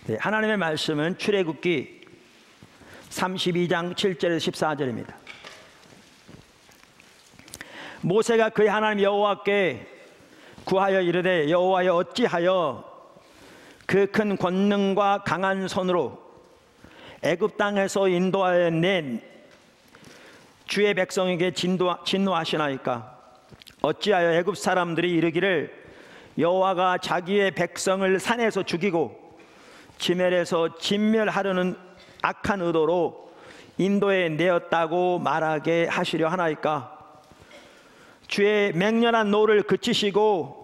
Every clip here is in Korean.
네, 하나님의 말씀은 출애굽기 32장 7절에서 14절입니다. 모세가 그의 하나님 여호와께 구하여 이르되 여호와여 어찌하여 그 큰 권능과 강한 손으로 애굽 땅에서 인도하여 낸 주의 백성에게 진노하시나이까? 어찌하여 애굽 사람들이 이르기를 여호와가 자기의 백성을 산에서 죽이고 지멜에서 진멸하려는 악한 의도로 인도에 내었다고 말하게 하시려 하나이까? 주의 맹렬한 노를 그치시고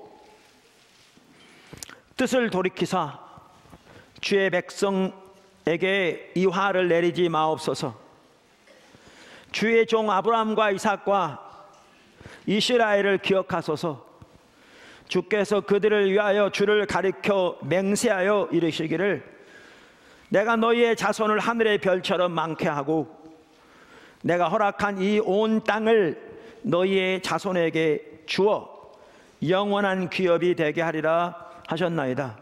뜻을 돌이키사 주의 백성에게 이 화를 내리지 마옵소서. 주의 종 아브라함과 이삭과 이스라엘을 기억하소서. 주께서 그들을 위하여 주를 가리켜 맹세하여 이르시기를 내가 너희의 자손을 하늘의 별처럼 많게 하고 내가 허락한 이 온 땅을 너희의 자손에게 주어 영원한 기업이 되게 하리라 하셨나이다.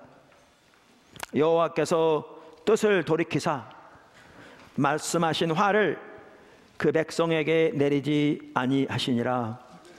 여호와께서 뜻을 돌이키사 말씀하신 화를 그 백성에게 내리지 아니하시니라.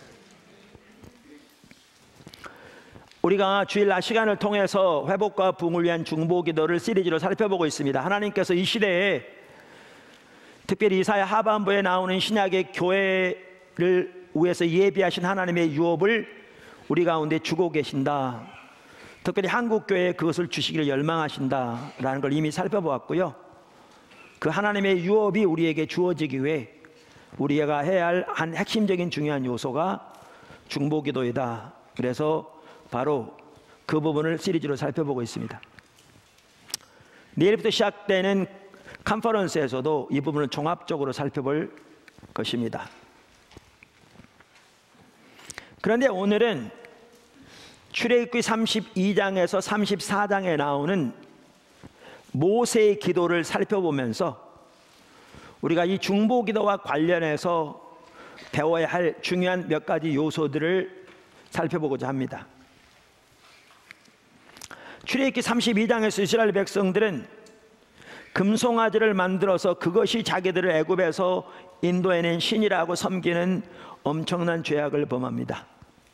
우리가 주일 낮 시간을 통해서 회복과 부흥을 위한 중보기도를 시리즈로 살펴보고 있습니다. 하나님께서 이 시대에 특별히 이사야 하반부에 나오는 신약의 교회를 위해서 예비하신 하나님의 유업을 우리 가운데 주고 계신다. 특별히 한국교회에 그것을 주시기를 열망하신다라는 걸 이미 살펴보았고요. 그 하나님의 유업이 우리에게 주어지기 위해 우리가 해야 할 한 핵심적인 중요한 요소가 중보기도이다. 그래서 바로 그 부분을 시리즈로 살펴보고 있습니다. 내일부터 시작되는 컨퍼런스에서도 이 부분을 종합적으로 살펴볼 것입니다. 그런데 오늘은 출애굽기 32장에서 34장에 나오는 모세의 기도를 살펴보면서 우리가 이 중보기도와 관련해서 배워야 할 중요한 몇 가지 요소들을 살펴보고자 합니다. 출애굽기 32장에서 이스라엘 백성들은 금송아지를 만들어서 그것이 자기들을 애굽에서 인도해낸 신이라고 섬기는 엄청난 죄악을 범합니다.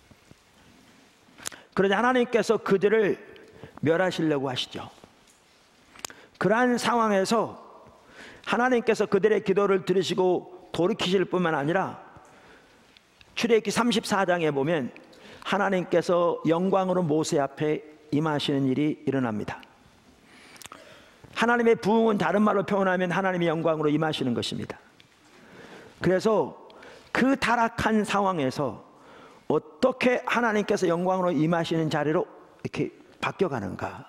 그러자 하나님께서 그들을 멸하시려고 하시죠. 그러한 상황에서 하나님께서 그들의 기도를 들으시고 돌이키실 뿐만 아니라 출애굽기 34장에 보면 하나님께서 영광으로 모세 앞에 임하시는 일이 일어납니다. 하나님의 부흥은 다른 말로 표현하면 하나님의 영광으로 임하시는 것입니다. 그래서 그 타락한 상황에서 어떻게 하나님께서 영광으로 임하시는 자리로 이렇게 바뀌어가는가,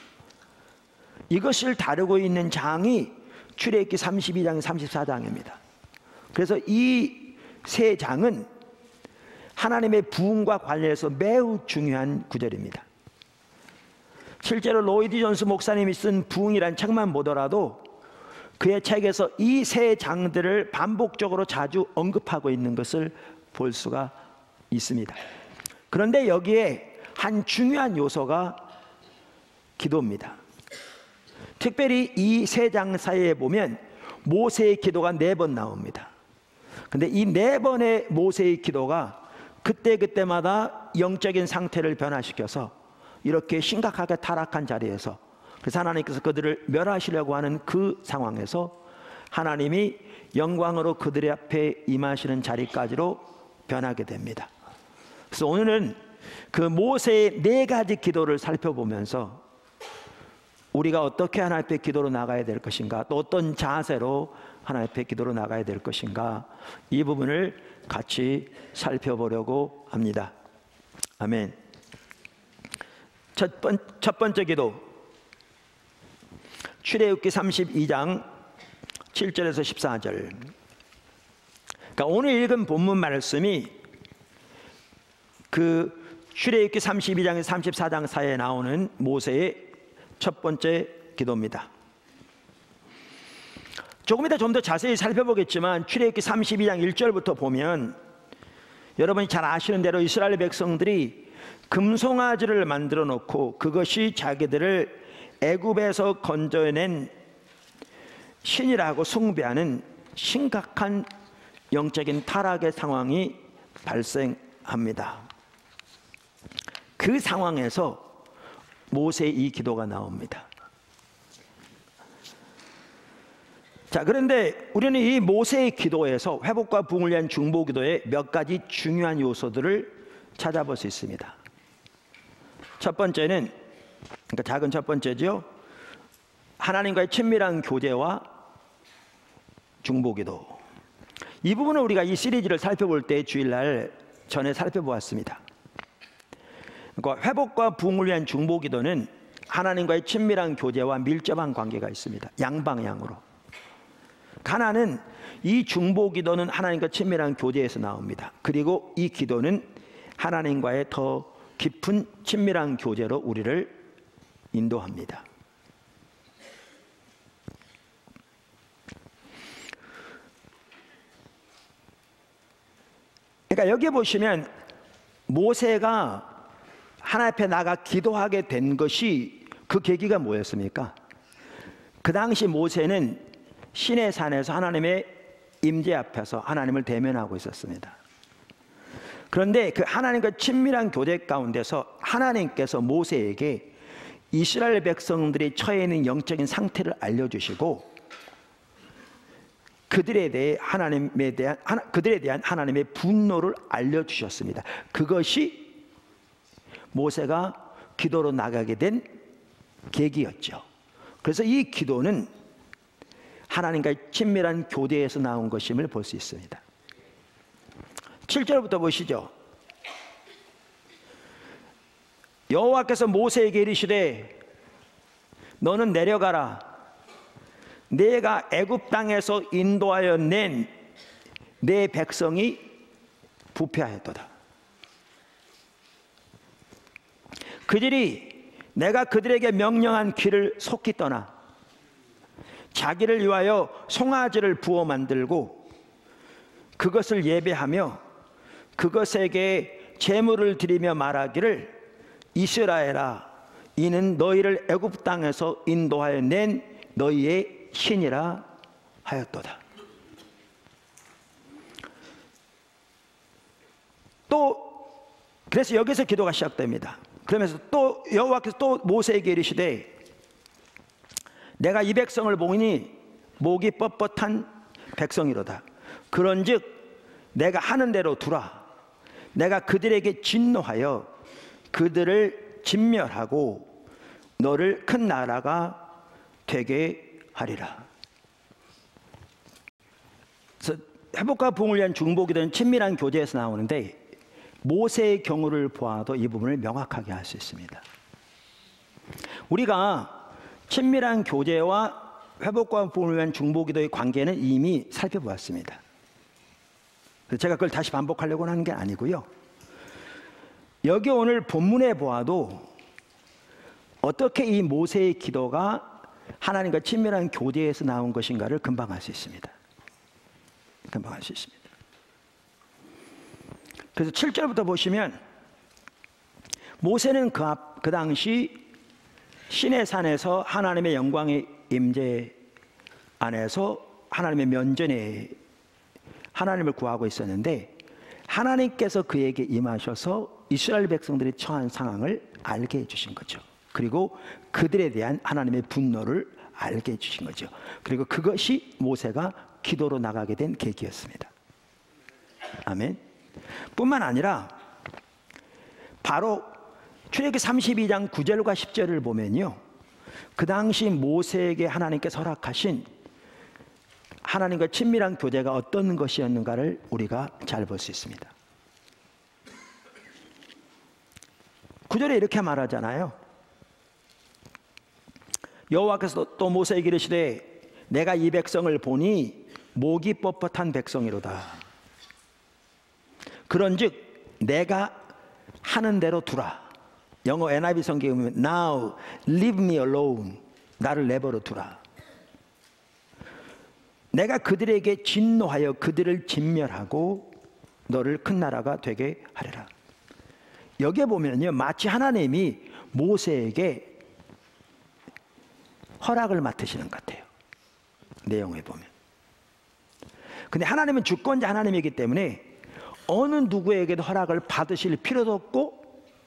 이것을 다루고 있는 장이 출애굽기 32장, 34장입니다. 그래서 이 세 장은 하나님의 부흥과 관련해서 매우 중요한 구절입니다. 실제로 로이드 존스 목사님이 쓴 부흥이라는 책만 보더라도 그의 책에서 이 세 장들을 반복적으로 자주 언급하고 있는 것을 볼 수가 있습니다. 그런데 여기에 한 중요한 요소가 기도입니다. 특별히 이 세 장 사이에 보면 모세의 기도가 4번 나옵니다. 근데 이 4번의 모세의 기도가 그때마다 영적인 상태를 변화시켜서 이렇게 심각하게 타락한 자리에서, 그래서 하나님께서 그들을 멸하시려고 하는 그 상황에서 하나님이 영광으로 그들의 앞에 임하시는 자리까지로 변하게 됩니다. 그래서 오늘은 그 모세의 4가지 기도를 살펴보면서 우리가 어떻게 하나님 앞에 기도로 나가야 될 것인가, 또 어떤 자세로 하나님 앞에 기도로 나가야 될 것인가, 이 부분을 같이 살펴보려고 합니다. 아멘. 첫 번째 기도, 출애굽기 32장 7절에서 14절. 그러니까 오늘 읽은 본문 말씀이 그 출애굽기 32장에서 34장 사이에 나오는 모세의 첫 번째 기도입니다. 조금 이따 좀 더 자세히 살펴보겠지만 출애굽기 32장 1절부터 보면 여러분이 잘 아시는 대로 이스라엘 백성들이 금송아지를 만들어 놓고 그것이 자기들을 애굽에서 건져낸 신이라고 숭배하는 심각한 영적인 타락의 상황이 발생합니다. 그 상황에서 모세의 이 기도가 나옵니다. 자, 그런데 우리는 이 모세의 기도에서 회복과 부흥을 위한 중보 기도의 몇 가지 중요한 요소들을 찾아볼 수 있습니다. 첫 번째는, 그러니까 작은 첫 번째죠. 하나님과의 친밀한 교제와 중보 기도. 이 부분은 우리가 이 시리즈를 살펴볼 때 주일날 전에 살펴보았습니다. 그러니까 회복과 부흥을 위한 중보 기도는 하나님과의 친밀한 교제와 밀접한 관계가 있습니다. 양방향으로. 하나는 이 중보 기도는 하나님과 친밀한 교제에서 나옵니다. 그리고 이 기도는 하나님과의 더 깊은 친밀한 교제로 우리를 인도합니다. 그러니까 여기 보시면 모세가 하나님 앞에 나가 기도하게 된 것이 그 계기가 뭐였습니까? 그 당시 모세는 시내 산에서 하나님의 임재 앞에서 하나님을 대면하고 있었습니다. 그런데 그 하나님과 친밀한 교제 가운데서 하나님께서 모세에게 이스라엘 백성들이 처해 있는 영적인 상태를 알려주시고 그들에 대한 하나님의 분노를 알려주셨습니다. 그것이 모세가 기도로 나가게 된 계기였죠. 그래서 이 기도는 하나님과의 친밀한 교제에서 나온 것임을 볼 수 있습니다. 7절부터 보시죠. 여호와께서 모세에게 이르시되 너는 내려가라. 내가 애굽 땅에서 인도하여 낸 내 백성이 부패하였도다. 그들이 내가 그들에게 명령한 길을 속히 떠나 자기를 위하여 송아지를 부어 만들고 그것을 예배하며 그것에게 제물을 드리며 말하기를 이스라엘아 이는 너희를 애굽 땅에서 인도하여 낸 너희의 신이라 하였도다. 또 그래서 여기서 기도가 시작됩니다. 그러면서 또 여호와께서 또 모세에게 이르시되 내가 이 백성을 보니 목이 뻣뻣한 백성이로다. 그런즉 내가 하는 대로 두라. 내가 그들에게 진노하여 그들을 진멸하고 너를 큰 나라가 되게 하리라. 그래서 회복과 부흥을 위한 중보기도는 친밀한 교제에서 나오는데 모세의 경우를 보아도 이 부분을 명확하게 알 수 있습니다. 우리가 친밀한 교제와 회복과 부흥을 위한 중보기도의 관계는 이미 살펴보았습니다. 제가 그걸 다시 반복하려고 하는 게 아니고요. 여기 오늘 본문에 보아도 어떻게 이 모세의 기도가 하나님과 친밀한 교제에서 나온 것인가를 금방 알 수 있습니다. 금방 알 수 있습니다. 그래서 7절부터 보시면 모세는 그 당시 시내 산에서 하나님의 영광의 임재 안에서 하나님의 면전에 하나님을 구하고 있었는데 하나님께서 그에게 임하셔서 이스라엘 백성들이 처한 상황을 알게 해주신 거죠. 그리고 그들에 대한 하나님의 분노를 알게 해주신 거죠. 그리고 그것이 모세가 기도로 나가게 된 계기였습니다. 아멘. 뿐만 아니라 바로 출애굽기 32장 9절과 10절을 보면요, 그 당시 모세에게 하나님께서 허락하신 하나님과 친밀한 교제가 어떤 것이었는가를 우리가 잘 볼 수 있습니다. 9절에 이렇게 말하잖아요. 여호와께서 또 모세에게 이르시되 내가 이 백성을 보니 목이 뻣뻣한 백성이로다. 그런즉 내가 하는 대로 두라. 영어 NIV 성경에 보면 Now leave me alone. 나를 내버려 두라. 내가 그들에게 진노하여 그들을 진멸하고 너를 큰 나라가 되게 하리라. 여기에 보면요, 마치 하나님이 모세에게 허락을 맡으시는 것 같아요, 내용에 보면. 근데 하나님은 주권자 하나님이기 때문에 어느 누구에게도 허락을 받으실 필요도 없고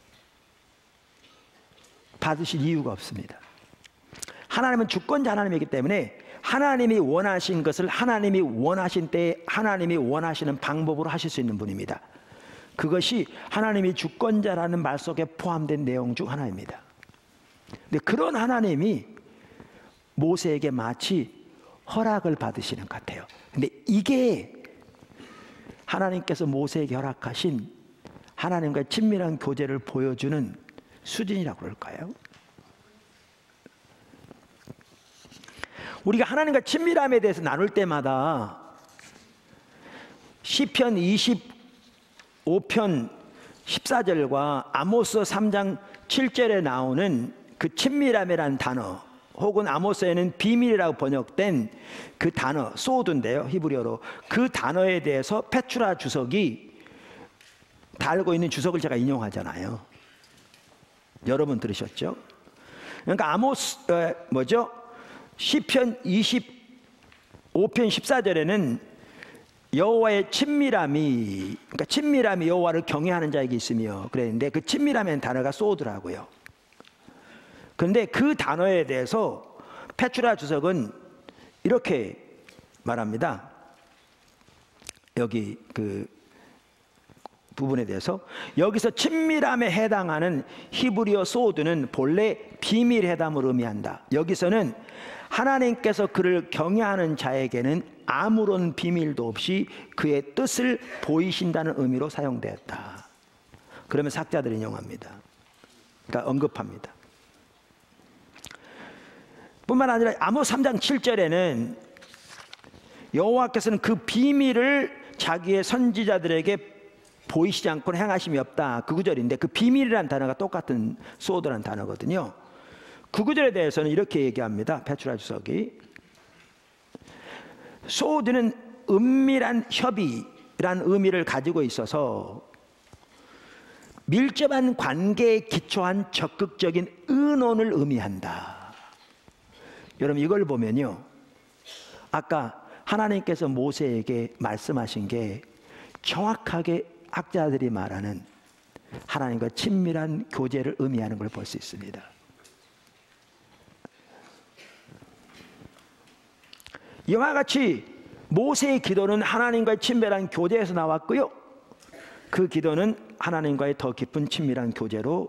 받으실 이유가 없습니다. 하나님은 주권자 하나님이기 때문에 하나님이 원하신 것을 하나님이 원하신 때에 하나님이 원하시는 방법으로 하실 수 있는 분입니다. 그것이 하나님이 주권자라는 말 속에 포함된 내용 중 하나입니다. 근데 그런 하나님이 모세에게 마치 허락을 받으시는 것 같아요. 근데 이게 하나님께서 모세에게 허락하신 하나님과의 친밀한 교제를 보여주는 수준이라고 그럴까요? 우리가 하나님과 친밀함에 대해서 나눌 때마다 시편 25편 14절과 아모스 3장 7절에 나오는 그 친밀함이라는 단어, 혹은 아모스에는 비밀이라고 번역된 그 단어 소드인데요, 히브리어로. 그 단어에 대해서 페투라 주석이 달고 있는 주석을 제가 인용하잖아요. 여러분 들으셨죠? 그러니까 아모스 시편 25편 14절에는 여호와의 친밀함이, 그러니까 친밀함이 여호와를 경외하는 자에게 있으며 그랬는데, 그 친밀함의 단어가 소드라고요. 그런데 그 단어에 대해서 페투라 주석은 이렇게 말합니다. 여기 그 부분에 대해서, 여기서 친밀함에 해당하는 히브리어 소드는 본래 비밀회담을 의미한다. 여기서는 하나님께서 그를 경외하는 자에게는 아무런 비밀도 없이 그의 뜻을 보이신다는 의미로 사용되었다. 그러면 학자들이 인용합니다. 그러니까 언급합니다. 뿐만 아니라 아모스 3장 7절에는 여호와께서는 그 비밀을 자기의 선지자들에게 보이시지 않고는 행하심이 없다. 그 구절인데, 그 비밀이라는 단어가 똑같은 소드라는 단어거든요. 그 구절에 대해서는 이렇게 얘기합니다. 페투라 주석이, 소드는 은밀한 협의라는 의미를 가지고 있어서 밀접한 관계에 기초한 적극적인 의논을 의미한다. 여러분, 이걸 보면요, 아까 하나님께서 모세에게 말씀하신 게 정확하게 학자들이 말하는 하나님과 친밀한 교제를 의미하는 걸 볼 수 있습니다. 이와 같이 모세의 기도는 하나님과의 친밀한 교제에서 나왔고요, 그 기도는 하나님과의 더 깊은 친밀한 교제로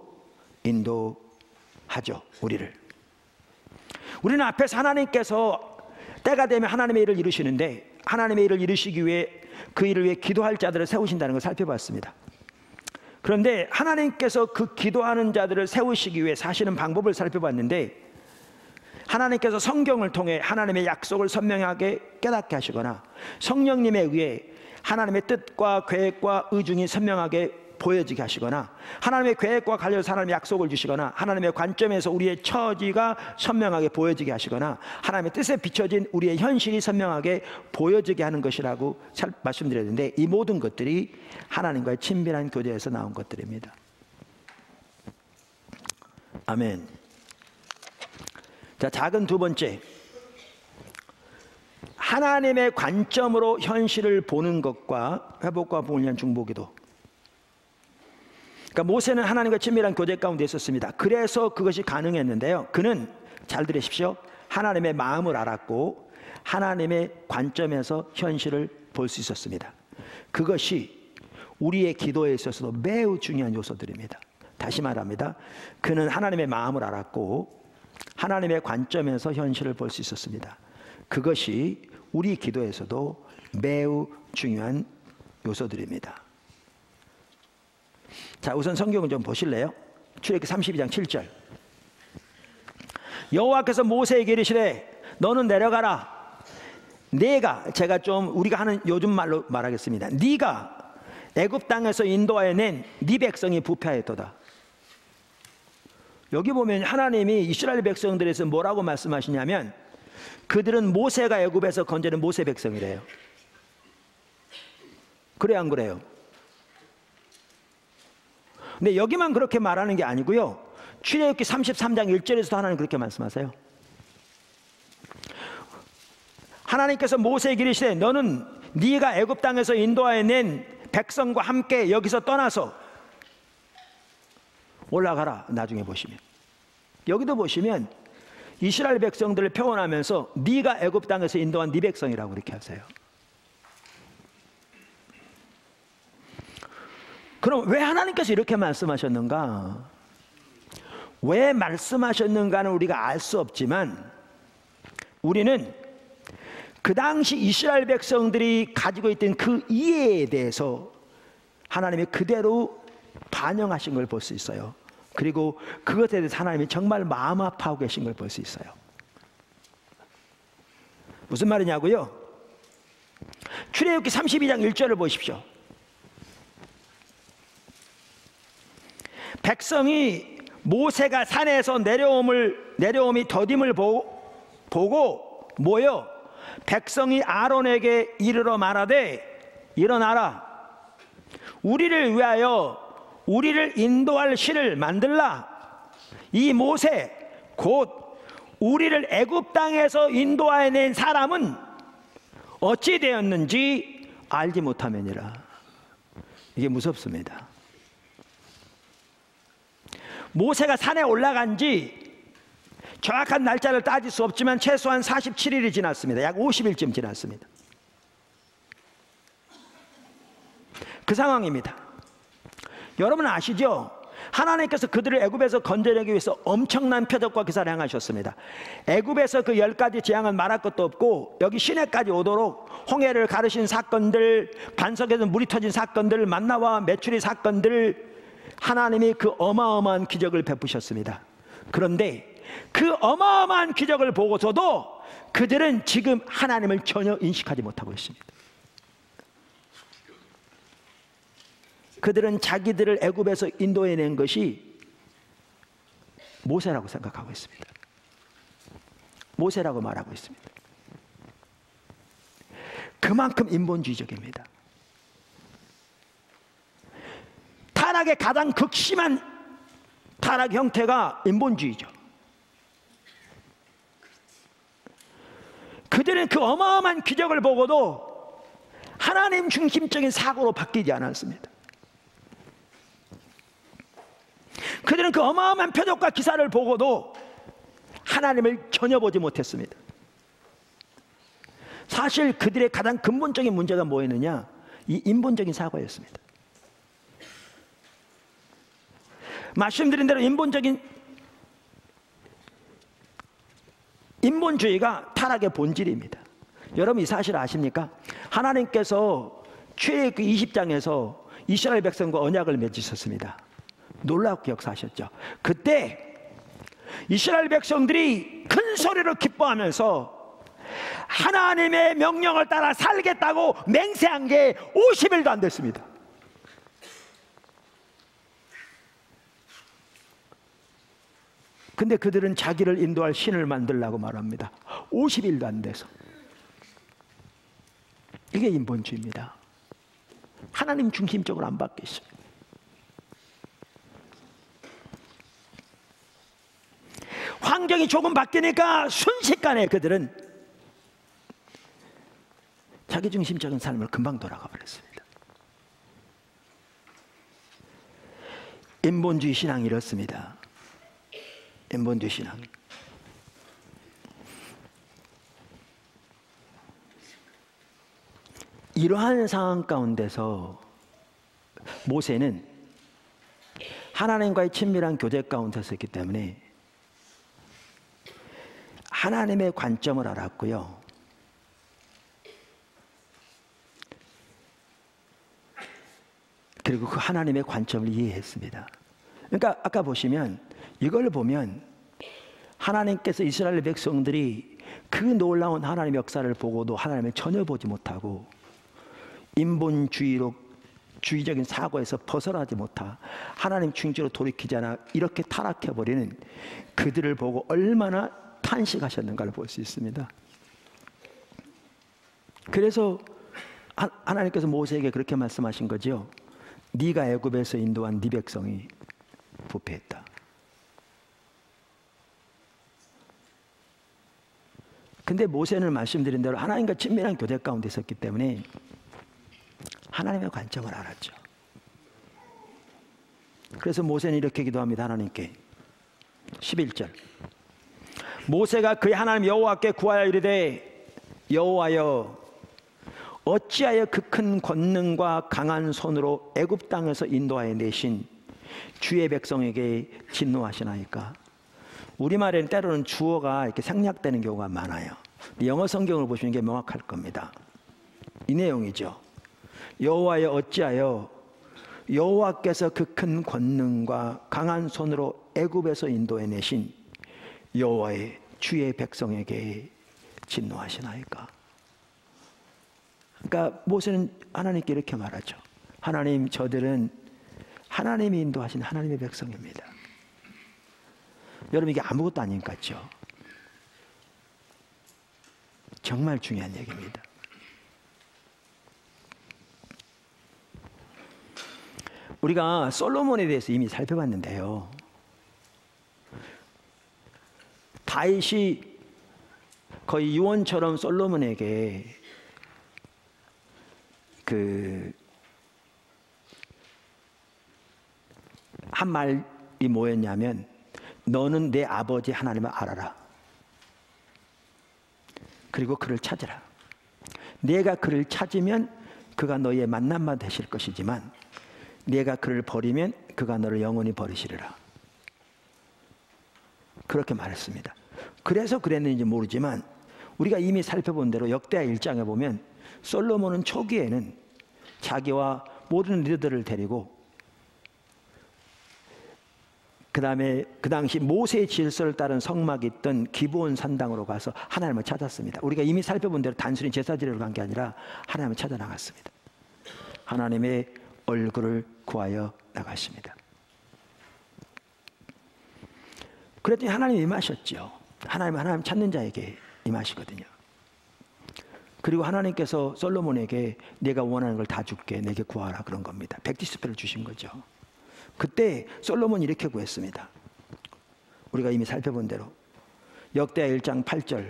인도하죠, 우리를. 우리는 앞에서 하나님께서 때가 되면 하나님의 일을 이루시는데, 하나님의 일을 이루시기 위해 그 일을 위해 기도할 자들을 세우신다는 걸 살펴봤습니다. 그런데 하나님께서 그 기도하는 자들을 세우시기 위해 사시는 방법을 살펴봤는데, 하나님께서 성경을 통해 하나님의 약속을 선명하게 깨닫게 하시거나 성령님에 의해 하나님의 뜻과 계획과 의중이 선명하게 보여지게 하시거나 하나님의 계획과 관련해서 하나님의 약속을 주시거나 하나님의 관점에서 우리의 처지가 선명하게 보여지게 하시거나 하나님의 뜻에 비춰진 우리의 현실이 선명하게 보여지게 하는 것이라고 말씀드렸는데, 이 모든 것들이 하나님과의 친밀한 교제에서 나온 것들입니다. 아멘. 자, 작은 두 번째, 하나님의 관점으로 현실을 보는 것과 회복과 부흥을 위한 중보기도. 그러니까 모세는 하나님과 친밀한 교제 가운데 있었습니다. 그래서 그것이 가능했는데요, 그는, 잘 들으십시오, 하나님의 마음을 알았고 하나님의 관점에서 현실을 볼 수 있었습니다. 그것이 우리의 기도에 있어서도 매우 중요한 요소들입니다. 다시 말합니다. 그는 하나님의 마음을 알았고 하나님의 관점에서 현실을 볼 수 있었습니다. 그것이 우리 기도에서도 매우 중요한 요소들입니다. 자, 우선 성경을 좀 보실래요? 출애굽기 32장 7절. 여호와께서 모세에게 이르시되 너는 내려가라. 내가, 제가 좀 우리가 하는 요즘 말로 말하겠습니다. 네가 애굽 땅에서 인도하여 낸 네 백성이 부패하였도다. 여기 보면 하나님이 이스라엘 백성들에서 뭐라고 말씀하시냐면, 그들은 모세가 애굽에서 건져낸 모세 백성이래요. 그래요, 안 그래요? 근데 여기만 그렇게 말하는 게 아니고요, 출애굽기 33장 1절에서도 하나님 그렇게 말씀하세요. 하나님께서 모세에게 이르시되 너는 네가 애굽 땅에서 인도하여 낸 백성과 함께 여기서 떠나서 올라가라. 나중에 보시면 여기도 보시면 이스라엘 백성들을 표현하면서 네가 애굽 땅에서 인도한 네 백성이라고 이렇게 하세요. 그럼 왜 하나님께서 이렇게 말씀하셨는가? 왜 말씀하셨는가는 우리가 알 수 없지만 우리는 그 당시 이스라엘 백성들이 가지고 있던 그 이해에 대해서 하나님이 그대로 반영하신 걸 볼 수 있어요. 그리고 그것에 대해서 하나님이 정말 마음 아파하고 계신 걸 볼 수 있어요. 무슨 말이냐고요? 출애굽기 32장 1절을 보십시오. 백성이 모세가 산에서 내려옴이 더딤을 보고 모여 백성이 아론에게 이르러 말하되 일어나라. 우리를 위하여 우리를 인도할 신을 만들라. 이 모세 곧 우리를 애굽 땅에서 인도하여 낸 사람은 어찌 되었는지 알지 못하면이라. 이게 무섭습니다. 모세가 산에 올라간 지 정확한 날짜를 따질 수 없지만 최소한 47일이 지났습니다. 약 50일쯤 지났습니다. 그 상황입니다. 여러분 아시죠? 하나님께서 그들을 애굽에서 건져내기 위해서 엄청난 표적과 기사를 행하셨습니다. 애굽에서 그 10가지 재앙은 말할 것도 없고 여기 시내까지 오도록 홍해를 가르신 사건들, 반석에서 물이 터진 사건들, 만나와 메추리 사건들, 하나님이 그 어마어마한 기적을 베푸셨습니다. 그런데 그 어마어마한 기적을 보고서도 그들은 지금 하나님을 전혀 인식하지 못하고 있습니다. 그들은 자기들을 애굽에서 인도해낸 것이 모세라고 생각하고 있습니다. 모세라고 말하고 있습니다. 그만큼 인본주의적입니다. 타락의 가장 극심한 타락 형태가 인본주의죠. 그들은 그 어마어마한 기적을 보고도 하나님 중심적인 사고로 바뀌지 않았습니다. 그들은 그 어마어마한 표적과 기사를 보고도 하나님을 전혀 보지 못했습니다. 사실 그들의 가장 근본적인 문제가 뭐였느냐? 이 인본적인 사고였습니다. 말씀드린 대로 인본주의가 타락의 본질입니다. 여러분 이 사실 아십니까? 하나님께서 출애굽기 20장에서 이스라엘 백성과 언약을 맺으셨습니다. 놀랍게 역사하셨죠. 그때 이스라엘 백성들이 큰 소리로 기뻐하면서 하나님의 명령을 따라 살겠다고 맹세한 게 50일도 안 됐습니다. 근데 그들은 자기를 인도할 신을 만들라고 말합니다. 50일도 안 돼서. 이게 인본주의입니다. 하나님 중심적으로 안 바뀌었습니다. 환경이 조금 바뀌니까 순식간에 그들은 자기 중심적인 삶을 금방 돌아가 버렸습니다. 인본주의 신앙이 이렇습니다. 인본주의 신앙. 이러한 상황 가운데서 모세는 하나님과의 친밀한 교제 가운데서 있기 때문에 하나님의 관점을 알았고요. 그리고 그 하나님의 관점을 이해했습니다. 그러니까 아까 보시면 이걸 보면 하나님께서 이스라엘 백성들이 그 놀라운 하나님의 역사를 보고도 하나님을 전혀 보지 못하고 인본주의적인 사고에서 벗어나지 못하 하나님 중심으로 돌이키지 않아 이렇게 타락해버리는 그들을 보고 얼마나 탄식하셨는가를 볼 수 있습니다. 그래서 하나님께서 모세에게 그렇게 말씀하신 거죠. 네가 애굽에서 인도한 네 백성이 부패했다. 근데 모세는 말씀드린 대로 하나님과 친밀한 교제 가운데 있었기 때문에 하나님의 관점을 알았죠. 그래서 모세는 이렇게 기도합니다. 하나님께 11절 모세가 그의 하나님 여호와께 구하여 이르되 여호와여 어찌하여 그 큰 권능과 강한 손으로 애굽 땅에서 인도하여 내신 주의 백성에게 진노하시나이까. 우리말에는 때로는 주어가 이렇게 생략되는 경우가 많아요. 영어 성경을 보시는 게 명확할 겁니다. 이 내용이죠. 여호와여 어찌하여 여호와께서 그 큰 권능과 강한 손으로 애굽에서 인도해 내신 여호와의 주의 백성에게 진노하시나이까. 그러니까 모세는 하나님께 이렇게 말하죠. 하나님, 저들은 하나님이 인도하신 하나님의 백성입니다. 여러분, 이게 아무것도 아닌 것 같죠? 정말 중요한 얘기입니다. 우리가 솔로몬에 대해서 이미 살펴봤는데요. 다윗이 거의 유언처럼 솔로몬에게 한 말이 뭐였냐면 너는 내 아버지 하나님을 알아라. 그리고 그를 찾으라. 내가 그를 찾으면 그가 너의 만남만 되실 것이지만 내가 그를 버리면 그가 너를 영원히 버리시리라. 그렇게 말했습니다. 그래서 그랬는지 모르지만 우리가 이미 살펴본 대로 역대하 1장에 보면 솔로몬은 초기에는 자기와 모든 리더들을 데리고 그 다음에 그 당시 모세의 질서를 따른 성막이 있던 기브온 산당으로 가서 하나님을 찾았습니다. 우리가 이미 살펴본 대로 단순히 제사 지내러 간 게 아니라 하나님을 찾아 나갔습니다. 하나님의 얼굴을 구하여 나갔습니다. 그랬더니 하나님이 임하셨죠. 하나님 찾는 자에게 임하시거든요. 그리고 하나님께서 솔로몬에게 내가 원하는 걸 다 줄게, 내게 구하라, 그런 겁니다. 백지수표를 주신 거죠. 그때 솔로몬이 이렇게 구했습니다. 우리가 이미 살펴본 대로 역대하 1장 8절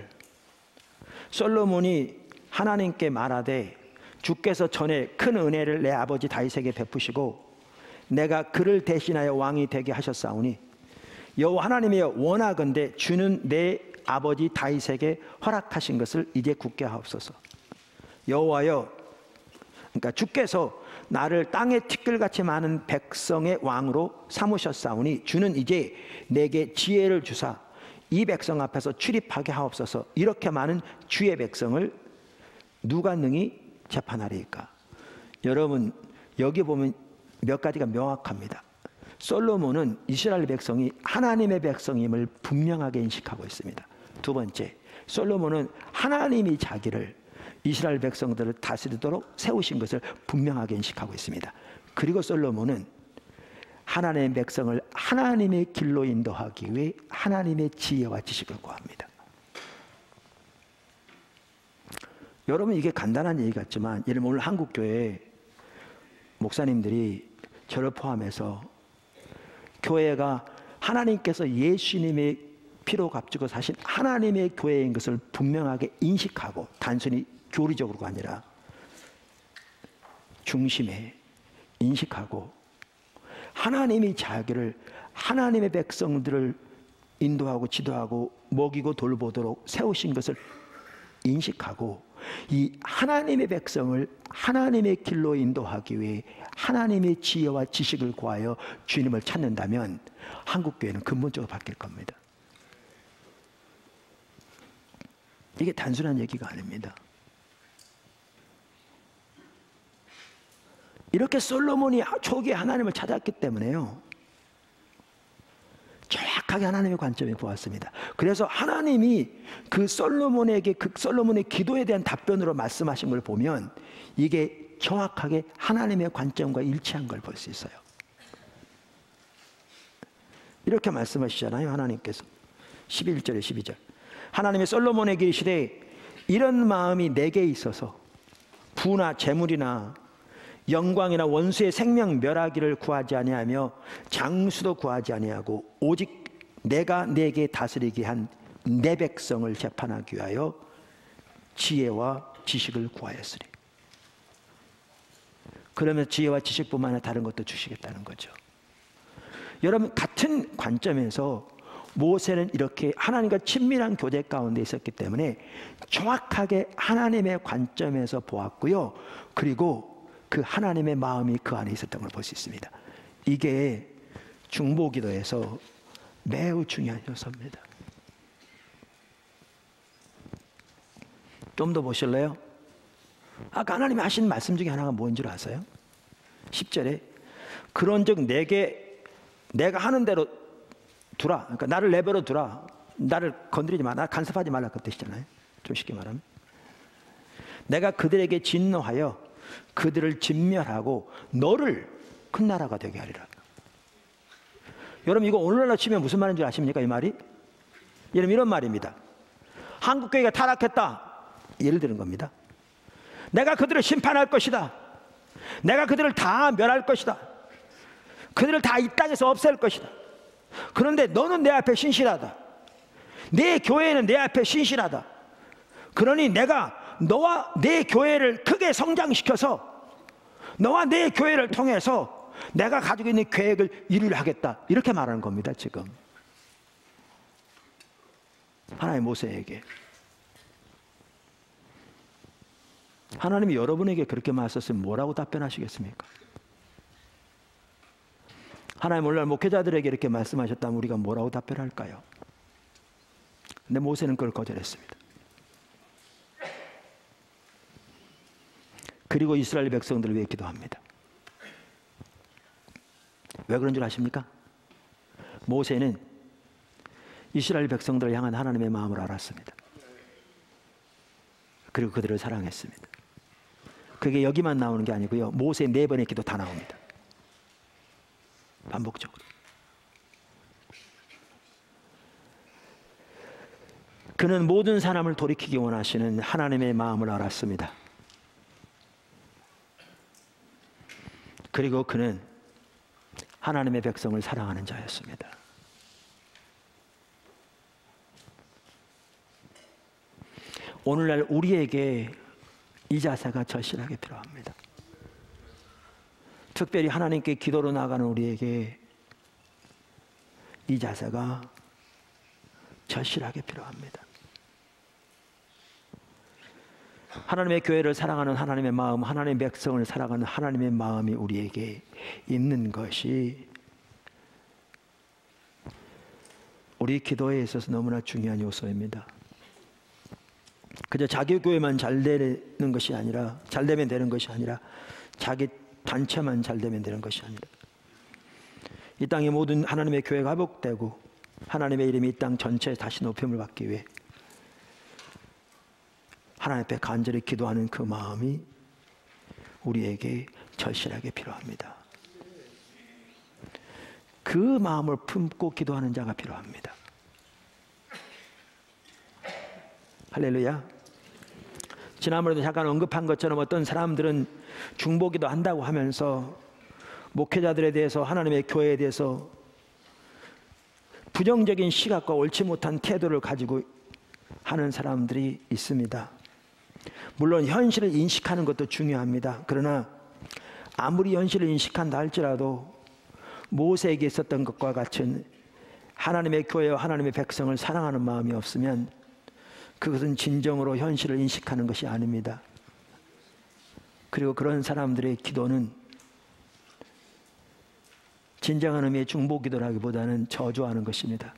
솔로몬이 하나님께 말하되 주께서 전에 큰 은혜를 내 아버지 다윗에게 베푸시고 내가 그를 대신하여 왕이 되게 하셨사오니 여호와 하나님이여 원하건대 주는 내 아버지 다윗에게 허락하신 것을 이제 굳게 하옵소서. 여호와여, 그러니까 주께서 나를 땅의 티끌같이 많은 백성의 왕으로 삼으셨사오니 주는 이제 내게 지혜를 주사 이 백성 앞에서 출입하게 하옵소서. 이렇게 많은 주의 백성을 누가 능히 재판하리이까. 여러분, 여기 보면 몇 가지가 명확합니다. 솔로몬은 이스라엘 백성이 하나님의 백성임을 분명하게 인식하고 있습니다. 두 번째, 솔로몬은 하나님이 자기를 이스라엘 백성들을 다스리도록 세우신 것을 분명하게 인식하고 있습니다. 그리고 솔로몬은 하나님의 백성을 하나님의 길로 인도하기 위해 하나님의 지혜와 지식을 구합니다. 여러분, 이게 간단한 얘기 같지만 예를 들면 오늘 한국교회 목사님들이 저를 포함해서 교회가 하나님께서 예수님의 피로 값주고 사신 하나님의 교회인 것을 분명하게 인식하고 단순히 교리적으로가 아니라 중심에 인식하고 하나님이 자기를 하나님의 백성들을 인도하고 지도하고 먹이고 돌보도록 세우신 것을 인식하고 이 하나님의 백성을 하나님의 길로 인도하기 위해 하나님의 지혜와 지식을 구하여 주님을 찾는다면 한국교회는 근본적으로 바뀔 겁니다. 이게 단순한 얘기가 아닙니다. 이렇게 솔로몬이 초기에 하나님을 찾았기 때문에요, 정확하게 하나님의 관점에 보았습니다. 그래서 하나님이 그 솔로몬에게 그 솔로몬의 기도에 대한 답변으로 말씀하신 걸 보면 이게 정확하게 하나님의 관점과 일치한 걸 볼 수 있어요. 이렇게 말씀하시잖아요. 하나님께서 11절에 12절 하나님의 솔로몬에게 이르시되 이런 마음이 내게 있어서 부나 재물이나 영광이나 원수의 생명 멸하기를 구하지 아니하며 장수도 구하지 아니하고 오직 내가 내게 다스리게 한 내 백성을 재판하기 위하여 지혜와 지식을 구하였으리. 그러면 지혜와 지식뿐만 아니라 다른 것도 주시겠다는 거죠. 여러분, 같은 관점에서 모세는 이렇게 하나님과 친밀한 교제 가운데 있었기 때문에 정확하게 하나님의 관점에서 보았고요. 그리고 그 하나님의 마음이 그 안에 있었던 걸 볼 수 있습니다. 이게 중보기도에서 매우 중요한 요소입니다. 좀 더 보실래요? 아까 하나님이 하신 말씀 중에 하나가 뭔 줄 아세요? 10절에 그런즉 내가 하는 대로 두라. 그러니까 나를 내버려 두라. 나를 건드리지 마. 나 간섭하지 말라 그 뜻이잖아요. 좀 쉽게 말하면 내가 그들에게 진노하여 그들을 진멸하고 너를 큰 나라가 되게 하리라. 여러분, 이거 오늘날로 치면 무슨 말인 줄 아십니까? 이 말이 여러분 이런 말입니다. 한국교회가 타락했다. 예를 드는 겁니다. 내가 그들을 심판할 것이다. 내가 그들을 다 멸할 것이다. 그들을 다 이 땅에서 없앨 것이다. 그런데 너는 내 앞에 신실하다. 내 교회는 내 앞에 신실하다. 그러니 내가 너와 내 교회를 크게 성장시켜서 너와 내 교회를 통해서 내가 가지고 있는 계획을 이루려 하겠다. 이렇게 말하는 겁니다. 지금 하나님 모세에게. 하나님이 여러분에게 그렇게 말씀하셨으면 뭐라고 답변하시겠습니까? 하나님 오늘날 목회자들에게 이렇게 말씀하셨다면 우리가 뭐라고 답변할까요? 근데 모세는 그걸 거절했습니다. 그리고 이스라엘 백성들을 위해 기도합니다. 왜 그런 줄 아십니까? 모세는 이스라엘 백성들을 향한 하나님의 마음을 알았습니다. 그리고 그들을 사랑했습니다. 그게 여기만 나오는 게 아니고요. 모세 4번의 기도 다 나옵니다. 반복적으로. 그는 모든 사람을 돌이키기 원하시는 하나님의 마음을 알았습니다. 그리고 그는 하나님의 백성을 사랑하는 자였습니다. 오늘날 우리에게 이 자세가 절실하게 필요합니다. 특별히 하나님께 기도로 나가는 우리에게 이 자세가 절실하게 필요합니다. 하나님의 교회를 사랑하는 하나님의 마음, 하나님의 백성을 사랑하는 하나님의 마음이 우리에게 있는 것이 우리 기도에 있어서 너무나 중요한 요소입니다. 그저 자기 교회만 잘 되는 것이 아니라, 잘 되면 되는 것이 아니라, 자기 단체만 잘 되면 되는 것이 아니라, 이 땅의 모든 하나님의 교회가 회복되고 하나님의 이름이 이 땅 전체에 다시 높임을 받기 위해 하나님 앞에 간절히 기도하는 그 마음이 우리에게 절실하게 필요합니다. 그 마음을 품고 기도하는 자가 필요합니다. 할렐루야. 지난번에도 잠깐 언급한 것처럼 어떤 사람들은 중보기도 한다고 하면서 목회자들에 대해서, 하나님의 교회에 대해서 부정적인 시각과 옳지 못한 태도를 가지고 하는 사람들이 있습니다. 물론 현실을 인식하는 것도 중요합니다. 그러나 아무리 현실을 인식한다 할지라도 모세에게 있었던 것과 같은 하나님의 교회와 하나님의 백성을 사랑하는 마음이 없으면 그것은 진정으로 현실을 인식하는 것이 아닙니다. 그리고 그런 사람들의 기도는 진정한 의미의 중보기도라기보다는 저주하는 것입니다.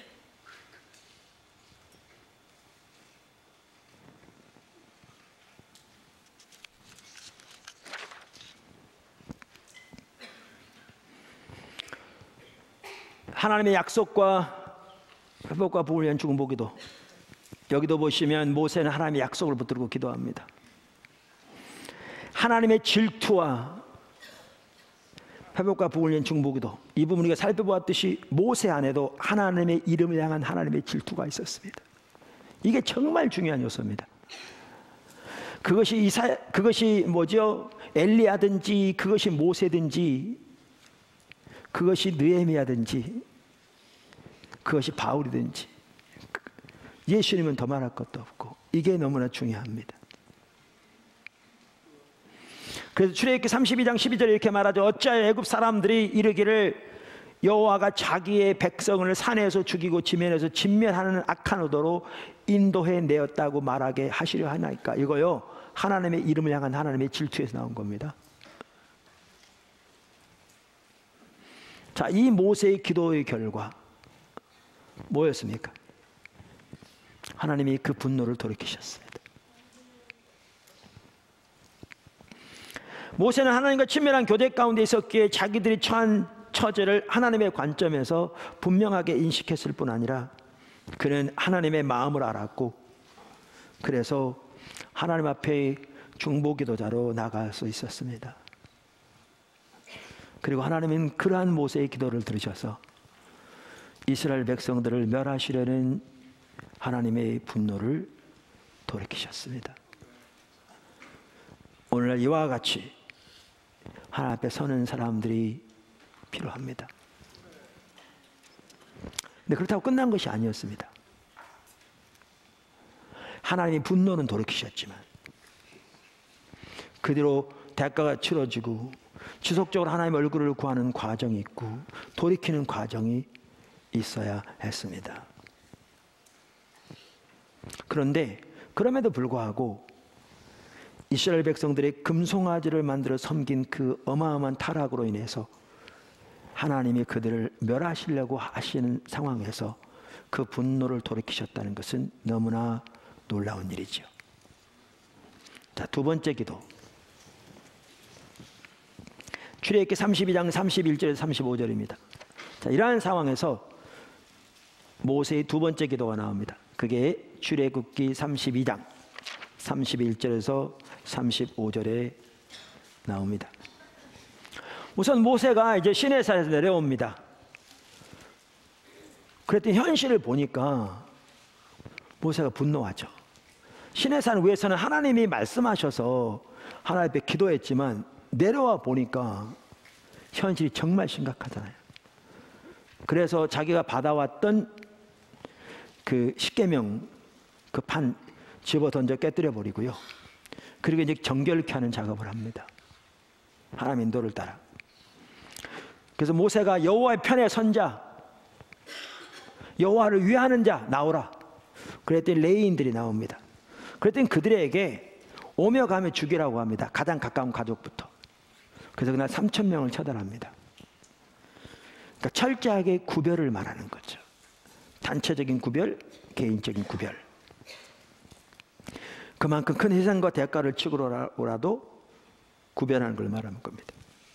하나님의 약속과 회복과 부흥을 위한 중보기도. 여기도 보시면 모세는 하나님의 약속을 붙들고 기도합니다. 하나님의 질투와 회복과 부흥을 위한 중보기도. 이 부분 우리가 살펴보았듯이 모세 안에도 하나님의 이름을 향한 하나님의 질투가 있었습니다. 이게 정말 중요한 요소입니다. 그것이 뭐죠? 엘리야든지 그것이 모세든지 그것이 느헤미야든지 그것이 바울이든지 예수님은 더 말할 것도 없고, 이게 너무나 중요합니다. 그래서 출애굽기 32장 12절에 이렇게 말하죠. 어찌하여 애굽 사람들이 이르기를 여호와가 자기의 백성을 산에서 죽이고 지면에서 진멸하는 악한 의도로 인도해 내었다고 말하게 하시려 하나이까. 이거요, 하나님의 이름을 향한 하나님의 질투에서 나온 겁니다. 자, 이 모세의 기도의 결과 뭐였습니까? 하나님이 그 분노를 돌이키셨습니다. 모세는 하나님과 친밀한 교제 가운데 있었기에 자기들이 처한 처지를 하나님의 관점에서 분명하게 인식했을 뿐 아니라 그는 하나님의 마음을 알았고, 그래서 하나님 앞에 중보기도자로 나갈 수 있었습니다. 그리고 하나님은 그러한 모세의 기도를 들으셔서 이스라엘 백성들을 멸하시려는 하나님의 분노를 돌이키셨습니다. 오늘날 이와 같이 하나님 앞에 서는 사람들이 필요합니다. 근데 그렇다고 끝난 것이 아니었습니다. 하나님이 분노는 돌이키셨지만 그대로 대가가 치러지고 지속적으로 하나님의 얼굴을 구하는 과정이 있고 돌이키는 과정이 있어야 했습니다. 그런데 그럼에도 불구하고 이스라엘 백성들의 금송아지를 만들어 섬긴 그 어마어마한 타락으로 인해서 하나님이 그들을 멸하시려고 하시는 상황에서 그 분노를 돌이키셨다는 것은 너무나 놀라운 일이죠. 자, 두 번째 기도. 출애굽기 32장 31절에서 35절입니다. 자, 이러한 상황에서 모세의 두 번째 기도가 나옵니다. 그게 출애굽기 32장 31절에서 35절에 나옵니다. 우선 모세가 이제 시내산에서 내려옵니다. 그랬더니 현실을 보니까 모세가 분노하죠. 시내산 위에서는 하나님이 말씀하셔서 하나님 앞에 기도했지만 내려와 보니까 현실이 정말 심각하잖아요. 그래서 자기가 받아왔던 그 십계명 그 판 집어 던져 깨뜨려 버리고요. 그리고 이제 정결케 하는 작업을 합니다. 하나님 인도를 따라. 그래서 모세가 여호와의 편에 선 자, 여호와를 위하는 자 나오라. 그랬더니 레위인들이 나옵니다. 그랬더니 그들에게 오며 가며 죽이라고 합니다. 가장 가까운 가족부터. 그래서 그날 3,000명을 처단합니다. 그러니까 철저하게 구별을 말하는 거죠. 단체적인 구별, 개인적인 구별. 그만큼 큰 희생과 대가를 치고라도 구별하는 걸 말하는 겁니다.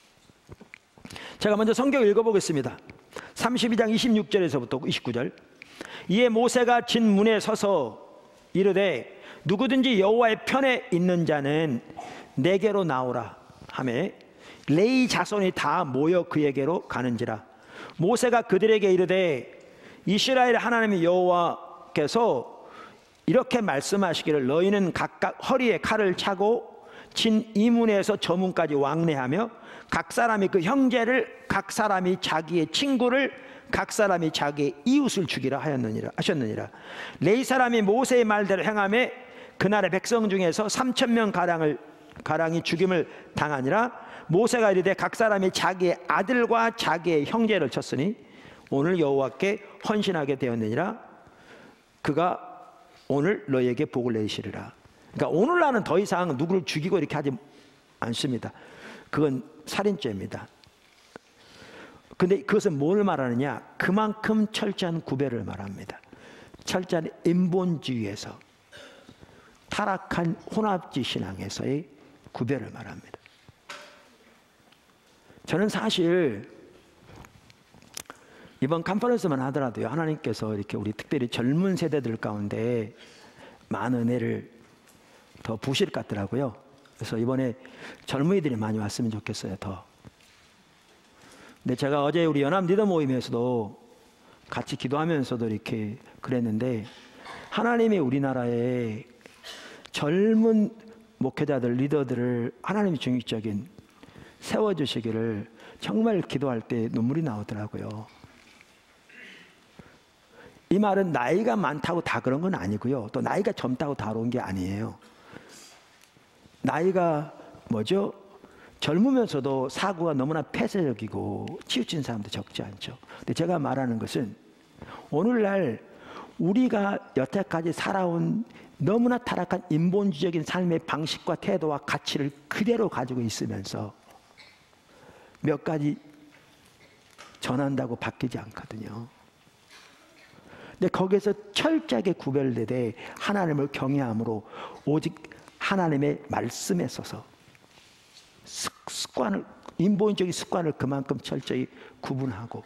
제가 먼저 성경 읽어보겠습니다. 32장 26절에서부터 29절. 이에 모세가 진 문에 서서 이르되 누구든지 여호와의 편에 있는 자는 내게로 나오라 하매 레위 자손이 다 모여 그에게로 가는지라. 모세가 그들에게 이르되 이스라엘 하나님 여호와께서 이렇게 말씀하시기를 너희는 각각 허리에 칼을 차고 진 이문에서 저 문까지 왕래하며 각 사람이 그 형제를, 각 사람이 자기의 친구를, 각 사람이 자기의 이웃을 죽이라 하셨느니라. 레위 사람이 모세의 말대로 행하며 그날의 백성 중에서 3,000명 가량이 죽임을 당하니라. 모세가 이르되 각 사람이 자기의 아들과 자기의 형제를 쳤으니 오늘 여호와께 헌신하게 되었느니라. 그가 오늘 너희에게 복을 내시리라. 그러니까 오늘날은 더 이상 누구를 죽이고 이렇게 하지 않습니다. 그건 살인죄입니다. 근데 그것은 뭘 말하느냐? 그만큼 철저한 구별을 말합니다. 철저한 인본주의에서 타락한 혼합주의 신앙에서의 구별을 말합니다. 저는 사실 이번 컨퍼런스만 하더라도요, 하나님께서 이렇게 우리 특별히 젊은 세대들 가운데 많은 은혜를 더 부실 것 같더라고요. 그래서 이번에 젊은이들이 많이 왔으면 좋겠어요, 더. 근데 제가 어제 우리 연합 리더 모임에서도 같이 기도하면서도 이렇게 그랬는데, 하나님이 우리나라에 젊은 목회자들, 리더들을 하나님이 중립적인 세워주시기를 정말 기도할 때 눈물이 나오더라고요. 이 말은 나이가 많다고 다 그런 건 아니고요. 또 나이가 젊다고 다 그런 게 아니에요. 나이가 뭐죠? 젊으면서도 사고가 너무나 폐쇄적이고 치우친 사람도 적지 않죠. 근데 제가 말하는 것은 오늘날 우리가 여태까지 살아온 너무나 타락한 인본주의적인 삶의 방식과 태도와 가치를 그대로 가지고 있으면서 몇 가지 전한다고 바뀌지 않거든요. 근데 거기에서 철저하게 구별되되 하나님을 경외함으로 오직 하나님의 말씀에 서서 습관을, 인본적인 습관을 그만큼 철저히 구분하고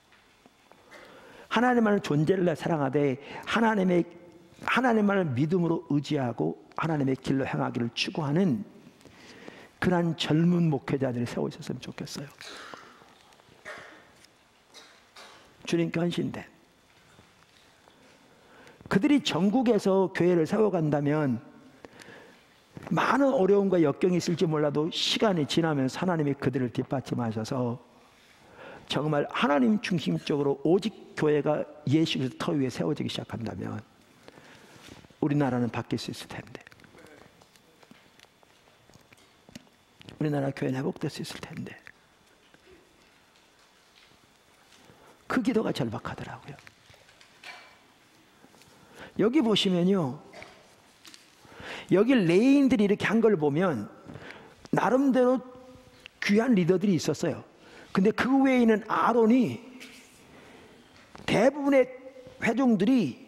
하나님만을 존재를 사랑하되 하나님만을 믿음으로 의지하고 하나님의 길로 행하기를 추구하는 그러한 젊은 목회자들이 세워 있었으면 좋겠어요. 주님께 헌신된 그들이 전국에서 교회를 세워간다면 많은 어려움과 역경이 있을지 몰라도 시간이 지나면서 하나님이 그들을 뒷받침하셔서 정말 하나님 중심적으로 오직 교회가 예수 그리스도 터 위에 세워지기 시작한다면 우리나라는 바뀔 수 있을 텐데, 우리나라 교회는 회복될 수 있을 텐데 그 기도가 절박하더라고요. 여기 보시면요, 여기 레인들이 이렇게 한 걸 보면 나름대로 귀한 리더들이 있었어요. 근데 그 외에 있는 아론이 대부분의 회중들이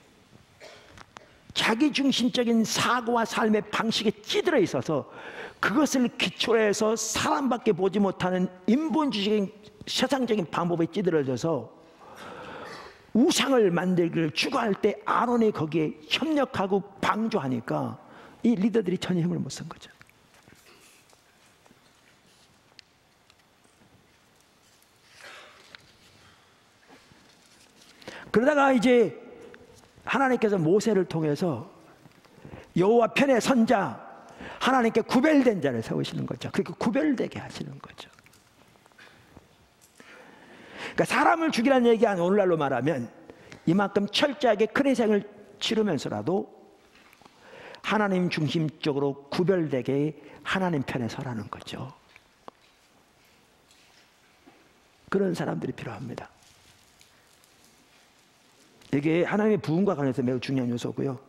자기 중심적인 사고와 삶의 방식에 찌들어 있어서 그것을 기초로 해서 사람밖에 보지 못하는 인본주의적인 세상적인 방법에 찌들어져서 우상을 만들기를 추구할 때 아론이 거기에 협력하고 방조하니까 이 리더들이 전혀 힘을 못 쓴 거죠. 그러다가 이제 하나님께서 모세를 통해서 여호와 편의 선자, 하나님께 구별된 자를 세우시는 거죠. 그렇게 구별되게 하시는 거죠. 그러니까 사람을 죽이라는 얘기한 오늘날로 말하면 이만큼 철저하게 큰 희생을 치르면서라도 하나님 중심적으로 구별되게 하나님 편에 서라는 거죠. 그런 사람들이 필요합니다. 이게 하나님의 부흥과 관련해서 매우 중요한 요소고요.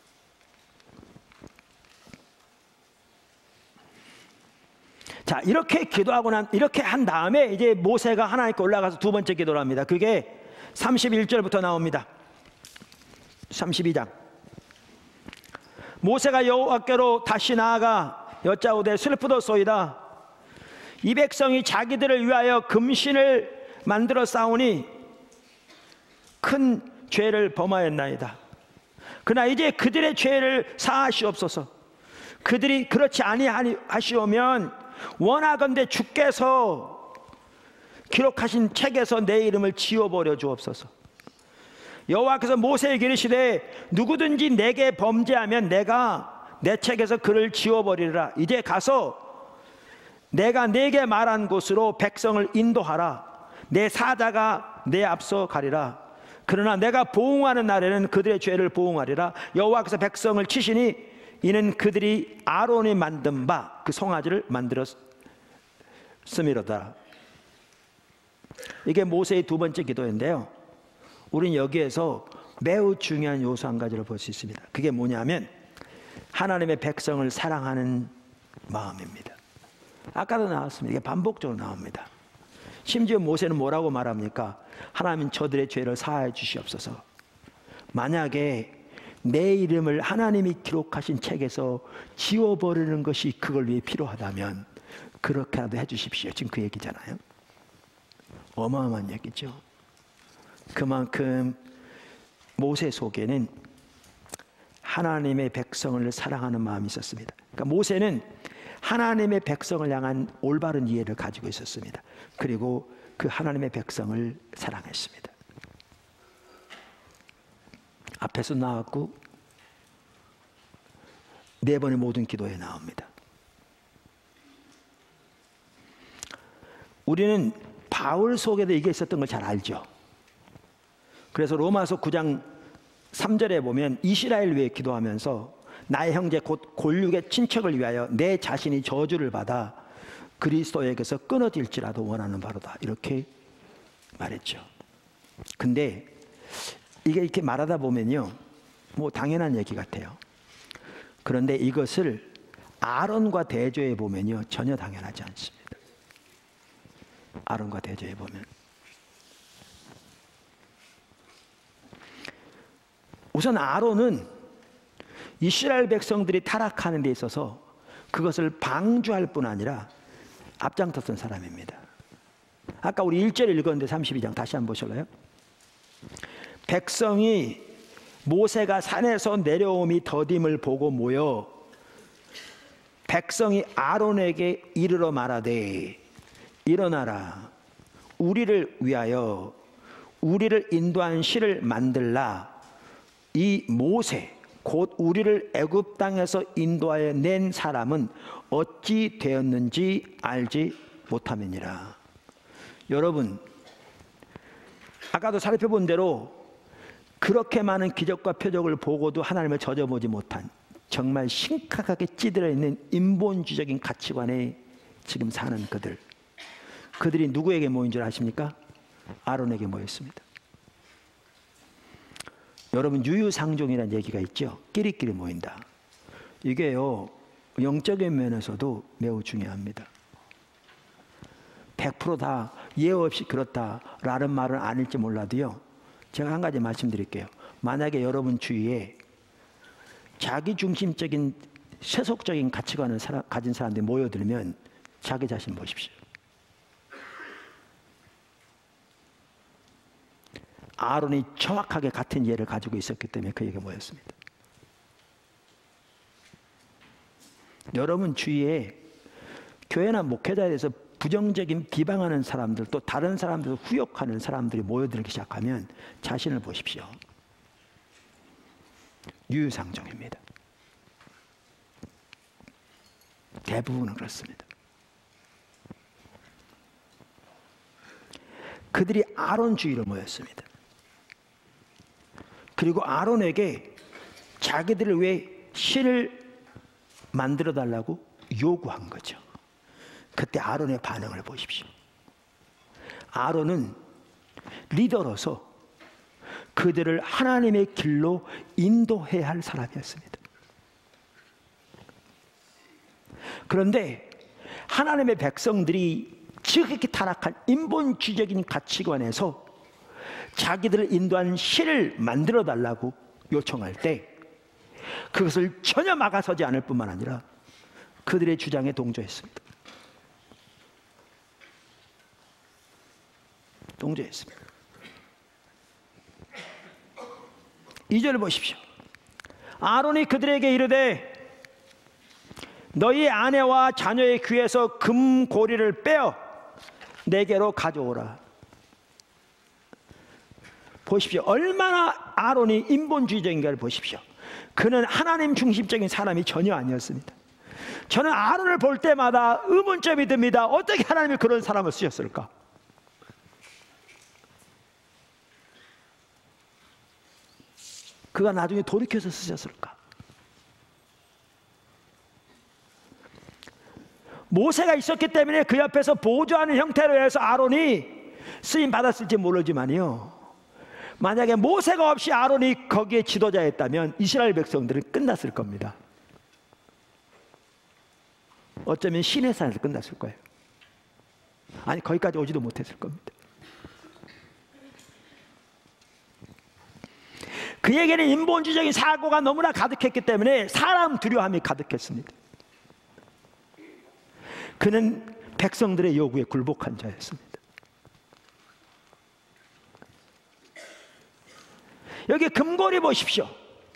자, 이렇게 기도하고 이렇게 한 다음에 이제 모세가 하나님께 올라가서 두 번째 기도를 합니다. 그게 31절부터 나옵니다. 32장. 모세가 여호와께로 다시 나아가 여짜오되 슬프도소이다. 이 백성이 자기들을 위하여 금신을 만들어 쌓으니 큰 죄를 범하였나이다. 그러나 이제 그들의 죄를 사하시옵소서. 그들이 그렇지 아니하시오면 원하건대 주께서 기록하신 책에서 내 이름을 지워버려 주옵소서. 여호와께서 모세에게 이르시되 누구든지 내게 범죄하면 내가 내 책에서 그를 지워버리리라. 이제 가서 내가 네게 말한 곳으로 백성을 인도하라. 내 사자가 내 앞서 가리라. 그러나 내가 보응하는 날에는 그들의 죄를 보응하리라. 여호와께서 백성을 치시니 이는 그들이 아론이 만든 바 그 송아지를 만들었음이로다. 이게 모세의 두 번째 기도인데요, 우린 여기에서 매우 중요한 요소 한 가지를 볼 수 있습니다. 그게 뭐냐면 하나님의 백성을 사랑하는 마음입니다. 아까도 나왔습니다. 이게 반복적으로 나옵니다. 심지어 모세는 뭐라고 말합니까? 하나님 저들의 죄를 사하여 주시옵소서. 만약에 내 이름을 하나님이 기록하신 책에서 지워버리는 것이 그걸 위해 필요하다면 그렇게라도 해주십시오. 지금 그 얘기잖아요. 어마어마한 얘기죠. 그만큼 모세 속에는 하나님의 백성을 사랑하는 마음이 있었습니다. 그러니까 모세는 하나님의 백성을 향한 올바른 이해를 가지고 있었습니다. 그리고 그 하나님의 백성을 사랑했습니다. 앞에서 나왔고 네 번의 모든 기도에 나옵니다. 우리는 바울 속에도 이게 있었던 걸 잘 알죠. 그래서 로마서 9장 3절에 보면 이스라엘 위해 기도하면서 나의 형제 곧 골육의 친척을 위하여 내 자신이 저주를 받아 그리스도에게서 끊어질지라도 원하는 바로다, 이렇게 말했죠. 근데 이게 이렇게 말하다 보면요, 뭐 당연한 얘기 같아요. 그런데 이것을 아론과 대조해 보면요, 전혀 당연하지 않습니다. 아론과 대조해 보면 우선 아론은 이스라엘 백성들이 타락하는 데 있어서 그것을 방주할 뿐 아니라 앞장섰던 사람입니다. 아까 우리 1절 읽었는데 32장 다시 한번 보실래요? 백성이 모세가 산에서 내려옴이 더딤을 보고 모여 백성이 아론에게 이르러 말하되 일어나라, 우리를 위하여 우리를 인도한 실을 만들라. 이 모세 곧 우리를 애굽 땅에서 인도하여 낸 사람은 어찌 되었는지 알지 못함이니라. 여러분, 아까도 살펴본 대로 그렇게 많은 기적과 표적을 보고도 하나님을 져져보지 못한 정말 심각하게 찌들어 있는 인본주의적인 가치관에 지금 사는 그들이 누구에게 모인 줄 아십니까? 아론에게 모였습니다. 여러분, 유유상종이라는 얘기가 있죠. 끼리끼리 모인다. 이게요, 영적인 면에서도 매우 중요합니다. 100% 다 예외 없이 그렇다라는 말은 아닐지 몰라도요, 제가 한 가지 말씀드릴게요. 만약에 여러분 주위에 자기중심적인 세속적인 가치관을 가진 사람들이 모여들면 자기 자신 보십시오. 아론이 정확하게 같은 예를 가지고 있었기 때문에 그에게 모였습니다. 여러분 주위에 교회나 목회자에 대해서 부정적인 비방하는 사람들, 또 다른 사람들을 후욕하는 사람들이 모여들기 시작하면 자신을 보십시오. 유유상종입니다. 대부분은 그렇습니다. 그들이 아론 주위로 모였습니다. 그리고 아론에게 자기들을 위해 실을 만들어 달라고 요구한 거죠. 그때 아론의 반응을 보십시오. 아론은 리더로서 그들을 하나님의 길로 인도해야 할 사람이었습니다. 그런데 하나님의 백성들이 지극히 타락한 인본주의적인 가치관에서 자기들을 인도한 실을 만들어 달라고 요청할 때 그것을 전혀 막아서지 않을 뿐만 아니라 그들의 주장에 동조했습니다. 동조했습니다. 2절 보십시오. 아론이 그들에게 이르되 너희 아내와 자녀의 귀에서 금고리를 빼어 내게로 가져오라. 보십시오. 얼마나 아론이 인본주의적인가를 보십시오. 그는 하나님 중심적인 사람이 전혀 아니었습니다. 저는 아론을 볼 때마다 의문점이 듭니다. 어떻게 하나님이 그런 사람을 쓰셨을까? 그가 나중에 돌이켜서 쓰셨을까? 모세가 있었기 때문에 그 옆에서 보조하는 형태로 해서 아론이 쓰임 받았을지 모르지만요, 만약에 모세가 없이 아론이 거기에 지도자였다면 이스라엘 백성들은 끝났을 겁니다. 어쩌면 시내산에서 끝났을 거예요. 아니, 거기까지 오지도 못했을 겁니다. 그에게는 인본주의적인 사고가 너무나 가득했기 때문에 사람 두려움이 가득했습니다. 그는 백성들의 요구에 굴복한 자였습니다. 여기 금고리 보십시오.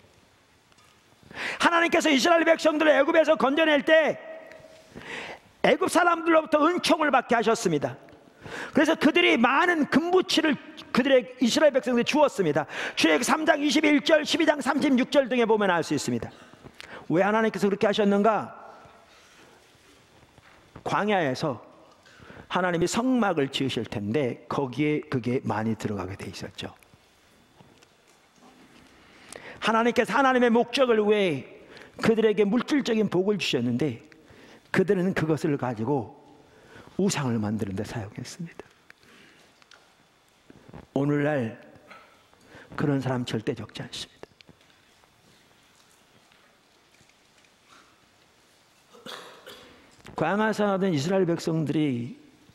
하나님께서 이스라엘 백성들을 애굽에서 건져낼 때 애굽 사람들로부터 은총을 받게 하셨습니다. 그래서 그들이 많은 금부치를 그들의 이스라엘 백성들이 주었습니다. 출애굽 3장 21절, 12장 36절 등에 보면 알 수 있습니다. 왜 하나님께서 그렇게 하셨는가? 광야에서 하나님이 성막을 지으실 텐데 거기에 그게 많이 들어가게 돼 있었죠. 하나님께서 하나님의 목적을 위해 그들에게 물질적인 복을 주셨는데 그들은 그것을 가지고 우상을 만드는 데 사용했습니다. 오늘날 그런 사람 절대 적지 않습니다. 광야 생활하던 이스라엘 백성들이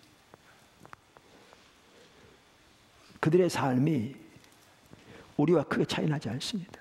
그들의 삶이 우리와 크게 차이 나지 않습니다.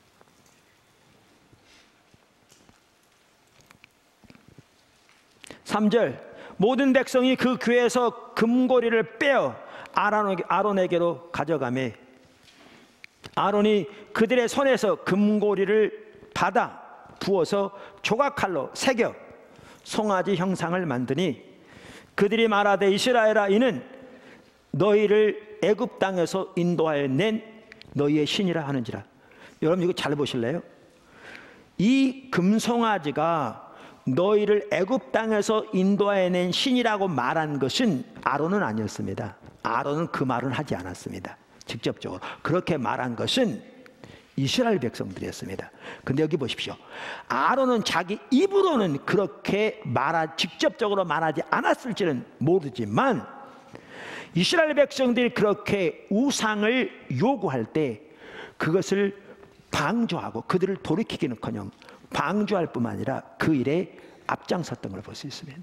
(3절) 모든 백성이 그 궤에서 금고리를 빼어 아론에게로 가져가매 아론이 그들의 손에서 금고리를 받아 부어서 조각칼로 새겨 송아지 형상을 만드니 그들이 말하되 이스라엘아 이는 너희를 애굽 땅에서 인도하여 낸 너희의 신이라 하는지라. 여러분 이거 잘 보실래요? 이 금송아지가 너희를 애굽 땅에서 인도하여 낸 신이라고 말한 것은 아론은 아니었습니다. 아론은 그 말은 하지 않았습니다. 직접적으로 그렇게 말한 것은 이스라엘 백성들이었습니다. 근데 여기 보십시오. 아론은 자기 입으로는 그렇게 직접적으로 말하지 않았을지는 모르지만 이스라엘 백성들이 그렇게 우상을 요구할 때 그것을 방조하고 그들을 돌이키기는커녕 방조할 뿐만 아니라 그 일에 앞장섰던 걸 볼 수 있습니다.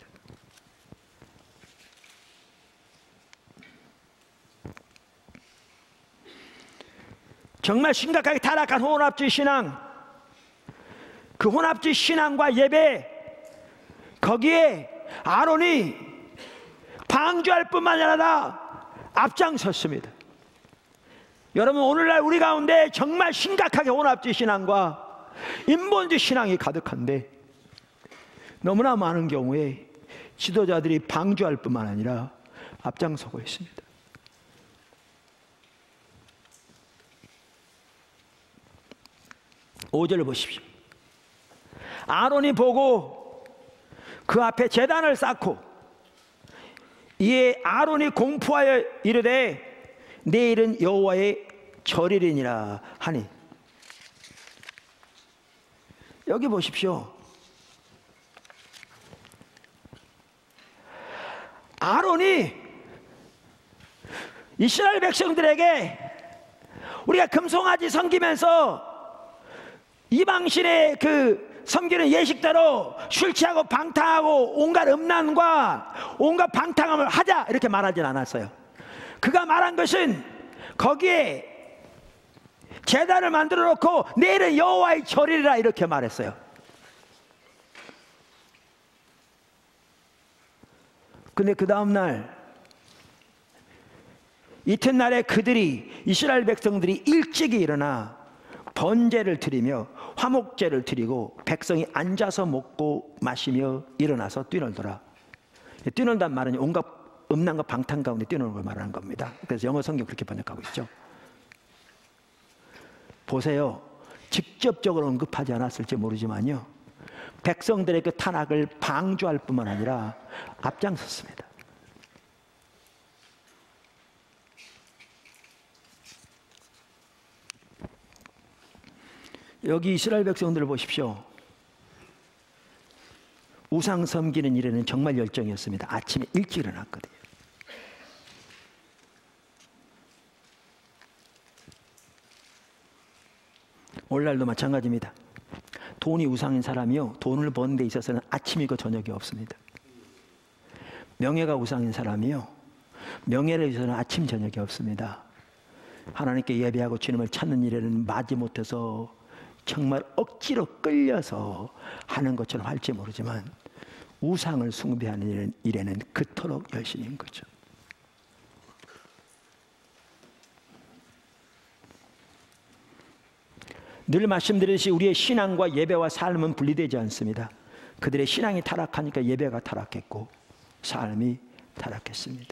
정말 심각하게 타락한 혼합주의 신앙, 그 혼합주의 신앙과 예배, 거기에 아론이 방조할 뿐만 아니라 앞장섰습니다. 여러분 오늘날 우리 가운데 정말 심각하게 혼합주의 신앙과 인본주의 신앙이 가득한데 너무나 많은 경우에 지도자들이 방조할 뿐만 아니라 앞장서고 있습니다. 5절을 보십시오. 아론이 보고 그 앞에 제단을 쌓고 이에 아론이 공포하여 이르되 내일은 여호와의 절일이니라 하니. 여기 보십시오. 아론이 이스라엘 백성들에게 우리가 금송아지 섬기면서 이방신의 그 섬기는 예식대로 술 취하고 방탕하고 온갖 음란과 온갖 방탕함을 하자 이렇게 말하진 않았어요. 그가 말한 것은 거기에 제단을 만들어 놓고 내일은 여호와의 절이라 이렇게 말했어요. 근데 그 다음날 이튿날에 그들이 이스라엘 백성들이 일찍이 일어나 번제를 드리며 화목제를 드리고 백성이 앉아서 먹고 마시며 일어나서 뛰놀더라. 뛰놀단 말은 온갖 음란과 방탕 가운데 뛰노는 걸 말하는 겁니다. 그래서 영어 성경 그렇게 번역하고 있죠. 보세요. 직접적으로 언급하지 않았을지 모르지만요, 백성들의 그 탄압을 방조할 뿐만 아니라 앞장섰습니다. 여기 이스라엘 백성들을 보십시오. 우상 섬기는 일에는 정말 열정이었습니다. 아침에 일찍 일어났거든요. 오늘날도 마찬가지입니다. 돈이 우상인 사람이요, 돈을 버는 데 있어서는 아침이고 저녁이 없습니다. 명예가 우상인 사람이요, 명예를 위해서는 아침 저녁이 없습니다. 하나님께 예배하고 주님을 찾는 일에는 마지못해서 정말 억지로 끌려서 하는 것처럼 할지 모르지만 우상을 숭배하는 일에는 그토록 열심인 거죠. 늘 말씀드렸듯이 우리의 신앙과 예배와 삶은 분리되지 않습니다. 그들의 신앙이 타락하니까 예배가 타락했고 삶이 타락했습니다.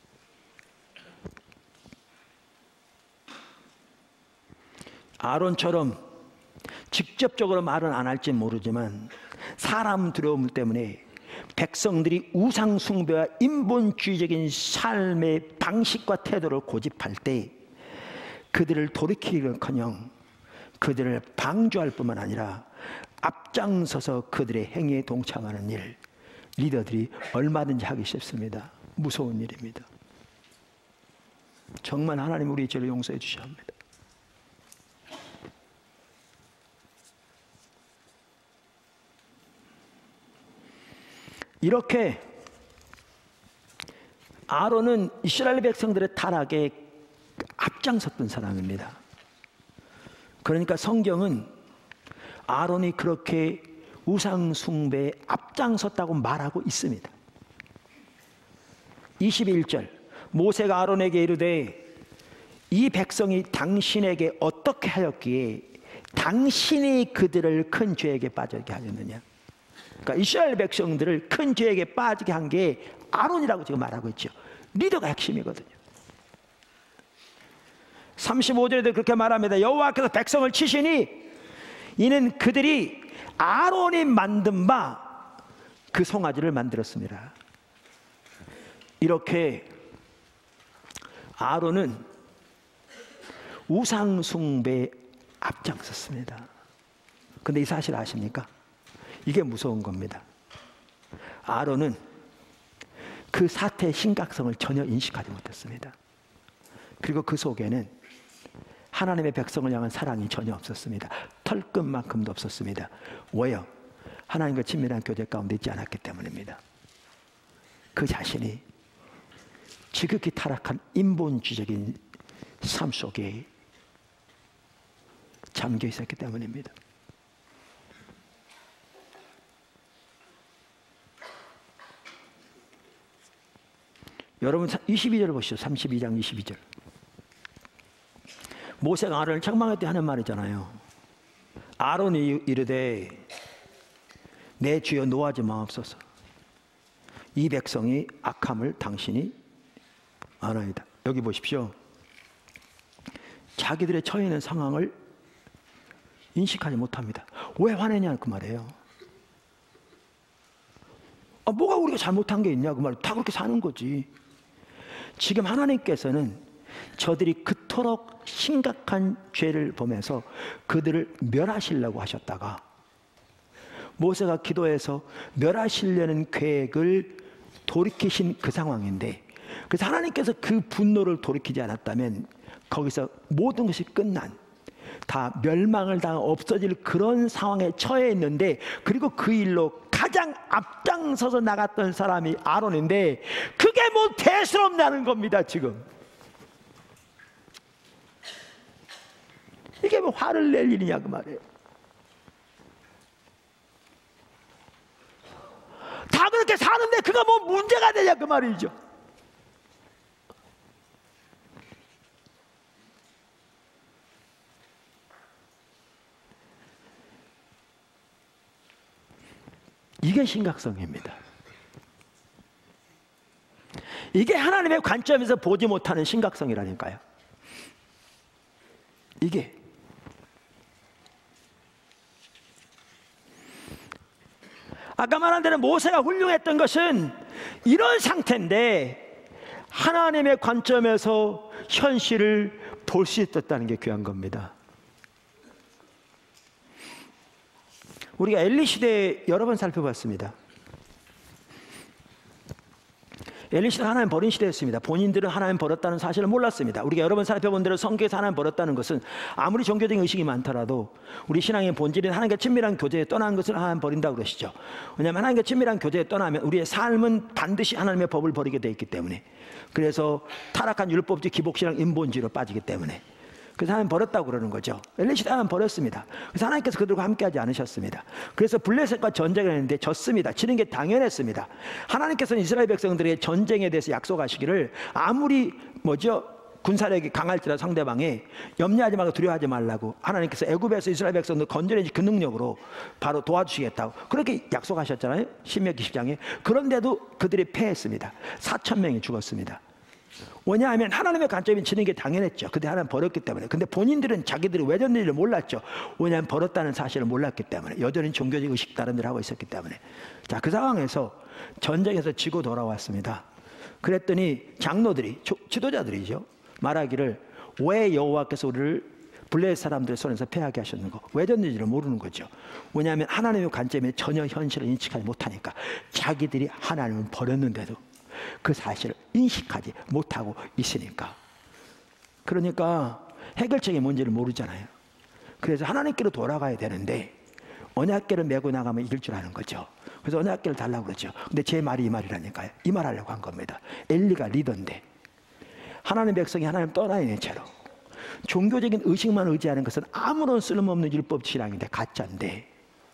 아론처럼 직접적으로 말은 안 할지 모르지만 사람 두려움 때문에 백성들이 우상 숭배와 인본주의적인 삶의 방식과 태도를 고집할 때 그들을 돌이키기는커녕 그들을 방조할 뿐만 아니라 앞장서서 그들의 행위에 동참하는 일, 리더들이 얼마든지 하기 쉽습니다. 무서운 일입니다. 정말 하나님 우리 죄를 용서해 주셔야 합니다. 이렇게 아론은 이스라엘 백성들의 타락에 앞장섰던 사람입니다. 그러니까 성경은 아론이 그렇게 우상 숭배에 앞장섰다고 말하고 있습니다. 21절 모세가 아론에게 이르되 이 백성이 당신에게 어떻게 하였기에 당신이 그들을 큰 죄에게 빠지게 하였느냐. 그러니까 이스라엘 백성들을 큰 죄에게 빠지게 한 게 아론이라고 지금 말하고 있죠. 리더가 핵심이거든요. 35절에도 그렇게 말합니다. 여호와께서 백성을 치시니 이는 그들이 아론이 만든 바 그 송아지를 만들었습니다. 이렇게 아론은 우상 숭배에 앞장섰습니다. 근데 이 사실 아십니까? 이게 무서운 겁니다. 아론은 그 사태의 심각성을 전혀 인식하지 못했습니다. 그리고 그 속에는 하나님의 백성을 향한 사랑이 전혀 없었습니다. 털끝만큼도 없었습니다. 왜요? 하나님과 친밀한 교제 가운데 있지 않았기 때문입니다. 그 자신이 지극히 타락한 인본주의적인 삶 속에 잠겨 있었기 때문입니다. 여러분 22절을 보시죠. 32장 22절. 모세가 아론을 책망할 때 하는 말이잖아요. 아론이 이르되 내 주여 노하지 마옵소서. 이 백성이 악함을 당신이 아나이다. 여기 보십시오. 자기들의 처해 있는 상황을 인식하지 못합니다. 왜 화내냐 그 말이에요. 뭐가 우리가 잘못한 게 있냐 그 말이에요. 다 그렇게 사는 거지. 지금 하나님께서는 저들이 그토록 심각한 죄를 범해서 그들을 멸하시려고 하셨다가 모세가 기도해서 멸하시려는 계획을 돌이키신 그 상황인데, 그래서 하나님께서 그 분노를 돌이키지 않았다면 거기서 모든 것이 끝난, 다 멸망을 당하 없어질 그런 상황에 처해 있는데, 그리고 그 일로 가장 앞장서서 나갔던 사람이 아론인데 그게 뭐 대수롭냐는 겁니다. 지금 이게 뭐 화를 낼 일이냐 그 말이에요. 다 그렇게 사는데 그가 뭐 문제가 되냐 그 말이죠. 이게 심각성입니다. 이게 하나님의 관점에서 보지 못하는 심각성이라니까요. 이게 아까 말한 대로 모세가 훌륭했던 것은 이런 상태인데 하나님의 관점에서 현실을 볼 수 있었다는 게 귀한 겁니다. 우리가 엘리 시대 여러 번 살펴봤습니다. 엘리 시대가 하나님 버린 시대였습니다. 본인들은 하나님 버렸다는 사실을 몰랐습니다. 우리가 여러 번 살펴본 대로 성경에서 하나님 버렸다는 것은 아무리 종교적인 의식이 많더라도 우리 신앙의 본질인 하나님과 친밀한 교제에 떠나는 것을 하나님 버린다고 그러시죠. 왜냐하면 하나님과 친밀한 교제에 떠나면 우리의 삶은 반드시 하나님의 법을 버리게 돼 있기 때문에, 그래서 타락한 율법주의 기복신앙 인본주의로 빠지기 때문에, 그래서 하나님 버렸다고 그러는 거죠. 엘리 시대 하나님 버렸습니다. 그래서 하나님께서 그들과 함께하지 않으셨습니다. 그래서 블레셋과 전쟁을 했는데 졌습니다. 지는 게 당연했습니다. 하나님께서는 이스라엘 백성들에게 전쟁에 대해서 약속하시기를 아무리 군사력이 강할지라도 상대방에 염려하지 말고 두려워하지 말라고 하나님께서 애굽에서 이스라엘 백성들 건져내지 그 능력으로 바로 도와주시겠다고 그렇게 약속하셨잖아요. 신명기 10장에. 그런데도 그들이 패했습니다. 4,000명이 죽었습니다. 왜냐하면 하나님의 관점이 지는 게 당연했죠. 그때 하나님 버렸기 때문에. 근데 본인들은 자기들이 왜 졌는지를 몰랐죠. 왜냐하면 버렸다는 사실을 몰랐기 때문에. 여전히 종교적 의식 다른 데를 하고 있었기 때문에. 자, 그 상황에서 전쟁에서 지고 돌아왔습니다. 그랬더니 장로들이, 지도자들이죠, 말하기를 왜 여호와께서 우리를 블레셋 사람들의 손에서 패하게 하셨는 거. 왜 졌는지를 모르는 거죠. 왜냐하면 하나님의 관점에 전혀 현실을 인식하지 못하니까. 자기들이 하나님을 버렸는데도 그 사실을 인식하지 못하고 있으니까. 그러니까 해결책이 뭔지를 모르잖아요. 그래서 하나님께로 돌아가야 되는데 언약궤를 메고 나가면 이길 줄 아는 거죠. 그래서 언약궤를 달라고 그러죠. 근데 제 말이 이 말이라니까요. 이 말 하려고 한 겁니다. 엘리가 리더인데 하나님 백성이 하나님 떠나 있는 채로 종교적인 의식만 의지하는 것은 아무런 쓸모없는 율법 신앙인데 가짜인데,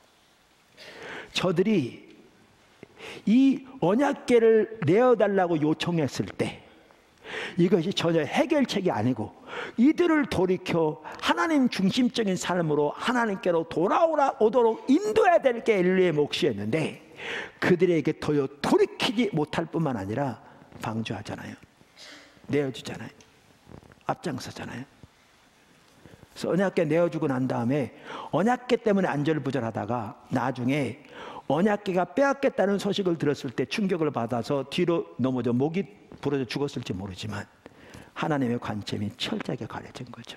저들이 이 언약궤를 내어달라고 요청했을 때 이것이 전혀 해결책이 아니고 이들을 돌이켜 하나님 중심적인 삶으로 하나님께로 돌아오도록 인도해야 될 게 엘리의 몫이었는데 그들에게 도여 돌이키지 못할 뿐만 아니라 방조하잖아요. 내어주잖아요. 앞장서잖아요. 그래서 언약궤 내어주고 난 다음에 언약궤 때문에 안절부절하다가 나중에 언약궤가 빼앗겼다는 소식을 들었을 때 충격을 받아서 뒤로 넘어져 목이 부러져 죽었을지 모르지만 하나님의 관점이 철저하게 가려진 거죠.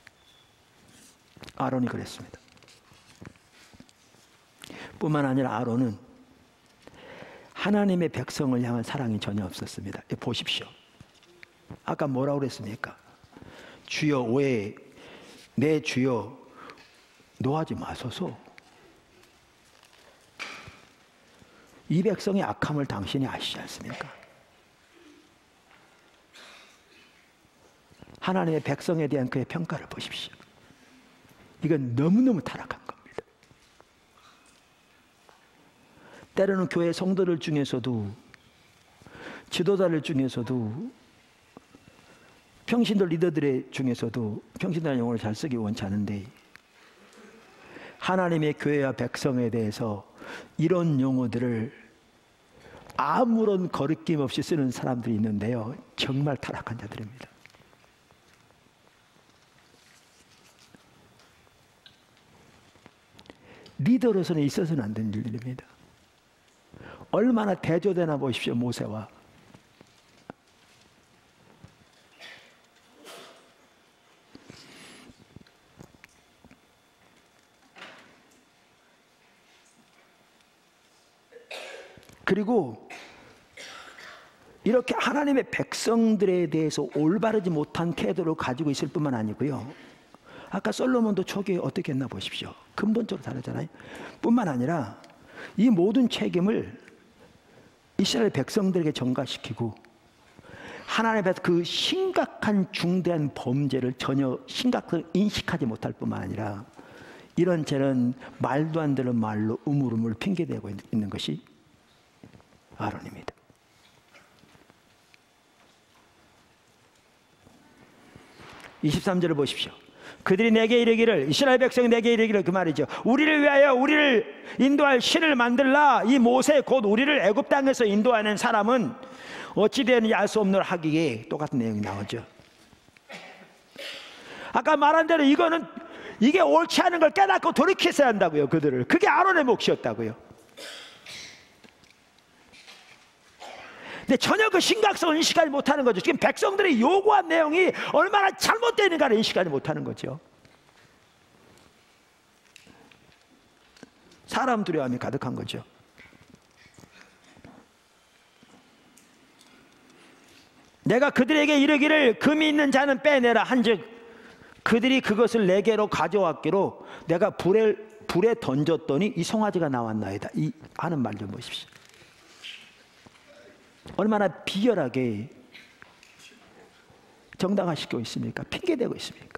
아론이 그랬습니다. 뿐만 아니라 아론은 하나님의 백성을 향한 사랑이 전혀 없었습니다. 보십시오. 아까 뭐라고 그랬습니까? 주여, 왜 내 주여 노하지 마소서. 이 백성의 악함을 당신이 아시지 않습니까? 하나님의 백성에 대한 그의 평가를 보십시오. 이건 너무너무 타락한 겁니다. 때로는 교회 성도들 중에서도, 지도자들 중에서도, 평신도 리더들 중에서도, 평신도라는 용어를 잘 쓰기 원치 않은데 하나님의 교회와 백성에 대해서 이런 용어들을 아무런 거리낌 없이 쓰는 사람들이 있는데요, 정말 타락한 자들입니다. 리더로서는 있어서는 안 되는 일입니다. 얼마나 대조되나 보십시오. 모세와 그리고 이렇게 하나님의 백성들에 대해서 올바르지 못한 태도를 가지고 있을 뿐만 아니고요, 아까 솔로몬도 초기에 어떻게 했나 보십시오. 근본적으로 다르잖아요. 뿐만 아니라 이 모든 책임을 이스라엘 백성들에게 전가시키고 하나님 앞에서 그 심각한 중대한 범죄를 전혀 심각하게 인식하지 못할 뿐만 아니라 이런 죄는 말도 안 되는 말로 우물우물 핑계대고 있는 것이 아론입니다. 23절을 보십시오. 그들이 내게 이르기를, 이스라엘 백성이 내게 이르기를, 그 말이죠, 우리를 위하여 우리를 인도할 신을 만들라. 이 모세 곧 우리를 애굽 땅에서 인도하는 사람은 어찌 되느냐 알 수 없노라 하기에 똑같은 내용이 나오죠. 아까 말한 대로 이게 옳지 않은 걸 깨닫고 돌이켜야 한다고요. 그들을. 그게 아론의 몫이었다고요. 근데 전혀 그 심각성을 인식하지 못하는 거죠. 지금 백성들이 요구한 내용이 얼마나 잘못되어 있는가를 인식하지 못하는 거죠. 사람 두려움이 가득한 거죠. 내가 그들에게 이르기를 금이 있는 자는 빼내라 한즉 그들이 그것을 내게로 가져왔기로 내가 불에 던졌더니 이 송아지가 나왔나이다. 이 하는 말 좀 보십시오. 얼마나 비열하게 정당화시키고 있습니까? 핑계대고 있습니까?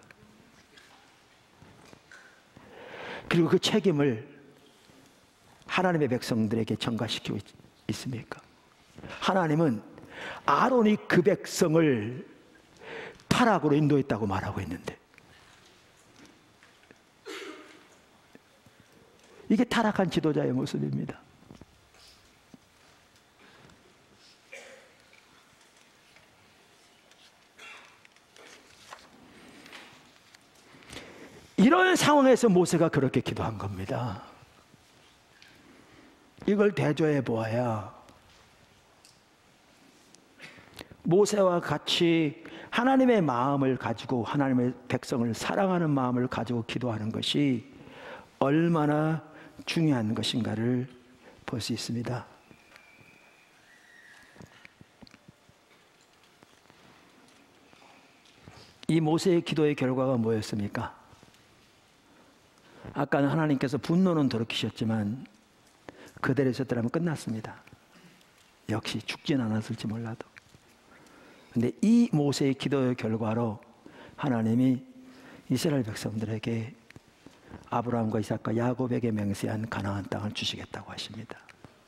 그리고 그 책임을 하나님의 백성들에게 전가시키고 있습니까? 하나님은 아론이 그 백성을 타락으로 인도했다고 말하고 있는데 이게 타락한 지도자의 모습입니다. 이런 상황에서 모세가 그렇게 기도한 겁니다. 이걸 대조해 보아야 모세와 같이 하나님의 마음을 가지고 하나님의 백성을 사랑하는 마음을 가지고 기도하는 것이 얼마나 중요한 것인가를 볼 수 있습니다. 이 모세의 기도의 결과가 뭐였습니까? 아까는 하나님께서 분노는 돌이키셨지만 그대로 있었더라면 끝났습니다. 역시 죽진 않았을지 몰라도. 근데 이 모세의 기도의 결과로 하나님이 이스라엘 백성들에게 아브라함과 이삭과 야곱에게 맹세한 가나안 땅을 주시겠다고 하십니다.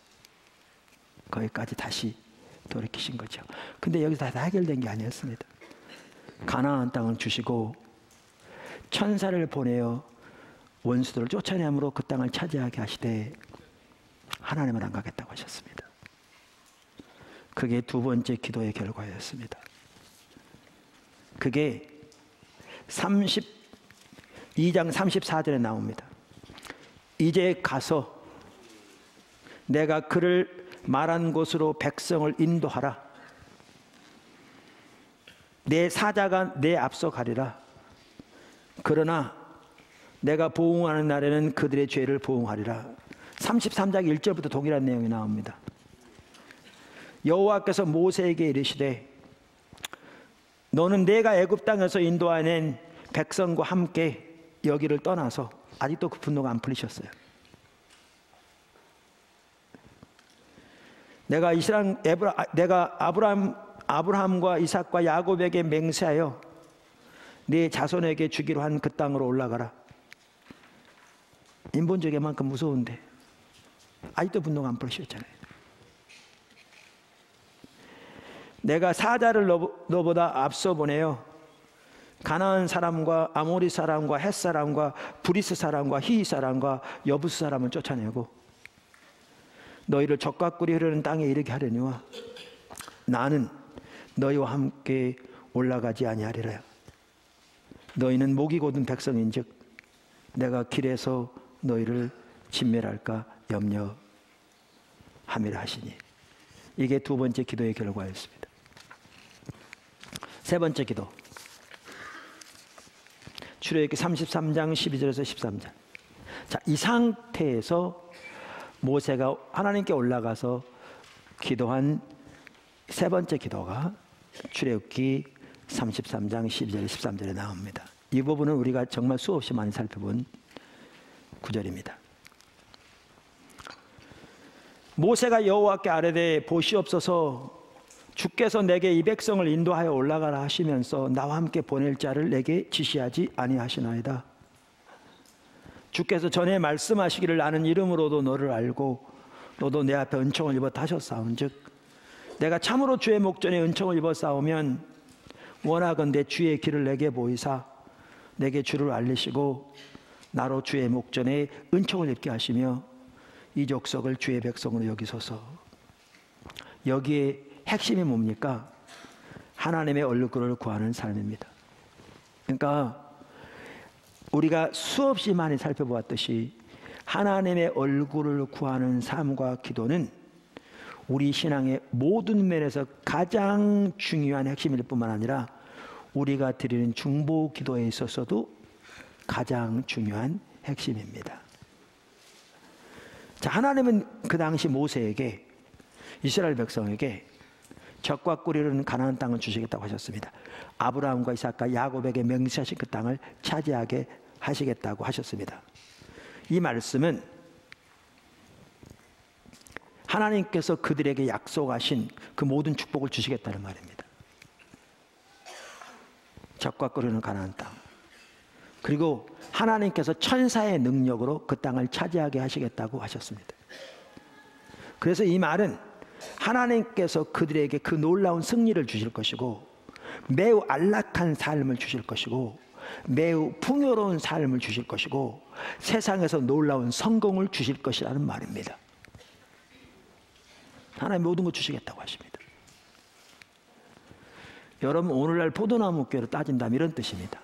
거기까지 다시 돌이키신 거죠. 근데 여기서 다 해결된 게 아니었습니다. 가나안 땅을 주시고 천사를 보내어 원수들을 쫓아내므로 그 땅을 차지하게 하시되 하나님을 안 가겠다고 하셨습니다. 그게 두 번째 기도의 결과였습니다. 그게 32장 34절에 나옵니다. 이제 가서 내가 그를 말한 곳으로 백성을 인도하라. 내 사자가 내 앞서 가리라. 그러나 내가 보응하는 날에는 그들의 죄를 보응하리라. 33장 1절부터 동일한 내용이 나옵니다. 여호와께서 모세에게 이르시되 너는 내가 애굽 땅에서 인도하낸 백성과 함께 여기를 떠나서, 아직도 그 분노가 안 풀리셨어요. 내가 아브라함과 이삭과 야곱에게 맹세하여 네 자손에게 주기로 한 그 땅으로 올라가라. 인본적이만큼 무서운데 아직도 분노가 안 풀리셨잖아요. 내가 사자를 너보다 앞서 보내어 가나안 사람과 아모리 사람과 헷 사람과 브리스 사람과 히위 사람과 여부스 사람을 쫓아내고 너희를 젖과 꿀이 흐르는 땅에 이르게 하려니와 나는 너희와 함께 올라가지 아니하리라. 너희는 목이 곧은 백성인즉 내가 길에서 너희를 진멸할까 염려함이라 하시니. 이게 두 번째 기도의 결과였습니다. 세 번째 기도, 출애굽기 33장 12절에서 13절. 자, 이 상태에서 모세가 하나님께 올라가서 기도한 세 번째 기도가 출애굽기 33장 12절 13절에 나옵니다. 이 부분은 우리가 정말 수없이 많이 살펴본 구절입니다. 모세가 여호와께 아뢰되 보시옵소서, 주께서 내게 이 백성을 인도하여 올라가라 하시면서 나와 함께 보낼 자를 내게 지시하지 아니하시나이다. 주께서 전에 말씀하시기를 나는 이름으로도 너를 알고 너도 내 앞에 은총을 입었다 하셨사온즉 내가 참으로 주의 목전에 은총을 입었사오면 원하건대 주의 길을 내게 보이사 내게 주를 알리시고 나로 주의 목전에 은총을 입게 하시며 이 족속을 주의 백성으로 여기소서. 여기에 핵심이 뭡니까? 하나님의 얼굴을 구하는 삶입니다. 그러니까 우리가 수없이 많이 살펴보았듯이 하나님의 얼굴을 구하는 삶과 기도는 우리 신앙의 모든 면에서 가장 중요한 핵심일 뿐만 아니라 우리가 드리는 중보 기도에 있어서도 가장 중요한 핵심입니다. 자, 하나님은 그 당시 모세에게, 이스라엘 백성에게 젖과 꿀이 흐르는 가나안 땅을 주시겠다고 하셨습니다. 아브라함과 이삭과 야곱에게 맹세하신 그 땅을 차지하게 하시겠다고 하셨습니다. 이 말씀은 하나님께서 그들에게 약속하신 그 모든 축복을 주시겠다는 말입니다. 젖과 꿀이 흐르는 가나안 땅, 그리고 하나님께서 천사의 능력으로 그 땅을 차지하게 하시겠다고 하셨습니다. 그래서 이 말은 하나님께서 그들에게 그 놀라운 승리를 주실 것이고 매우 안락한 삶을 주실 것이고 매우 풍요로운 삶을 주실 것이고 세상에서 놀라운 성공을 주실 것이라는 말입니다. 하나님 모든 걸 주시겠다고 하십니다. 여러분, 오늘날 포도나무 교회로 따진다면 이런 뜻입니다.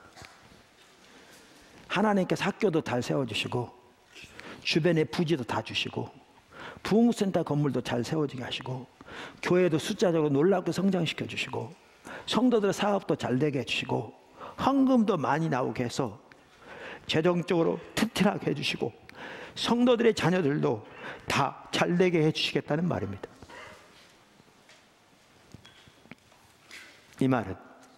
하나님께서 학교도 잘 세워주시고 주변에 부지도 다 주시고 부흥센터 건물도 잘 세워지게 하시고 교회도 숫자적으로 놀랍게 성장시켜 주시고 성도들의 사업도 잘 되게 해주시고 헌금도 많이 나오게 해서 재정적으로 튼튼하게 해주시고 성도들의 자녀들도 다 잘 되게 해주시겠다는 말입니다. 이 말은,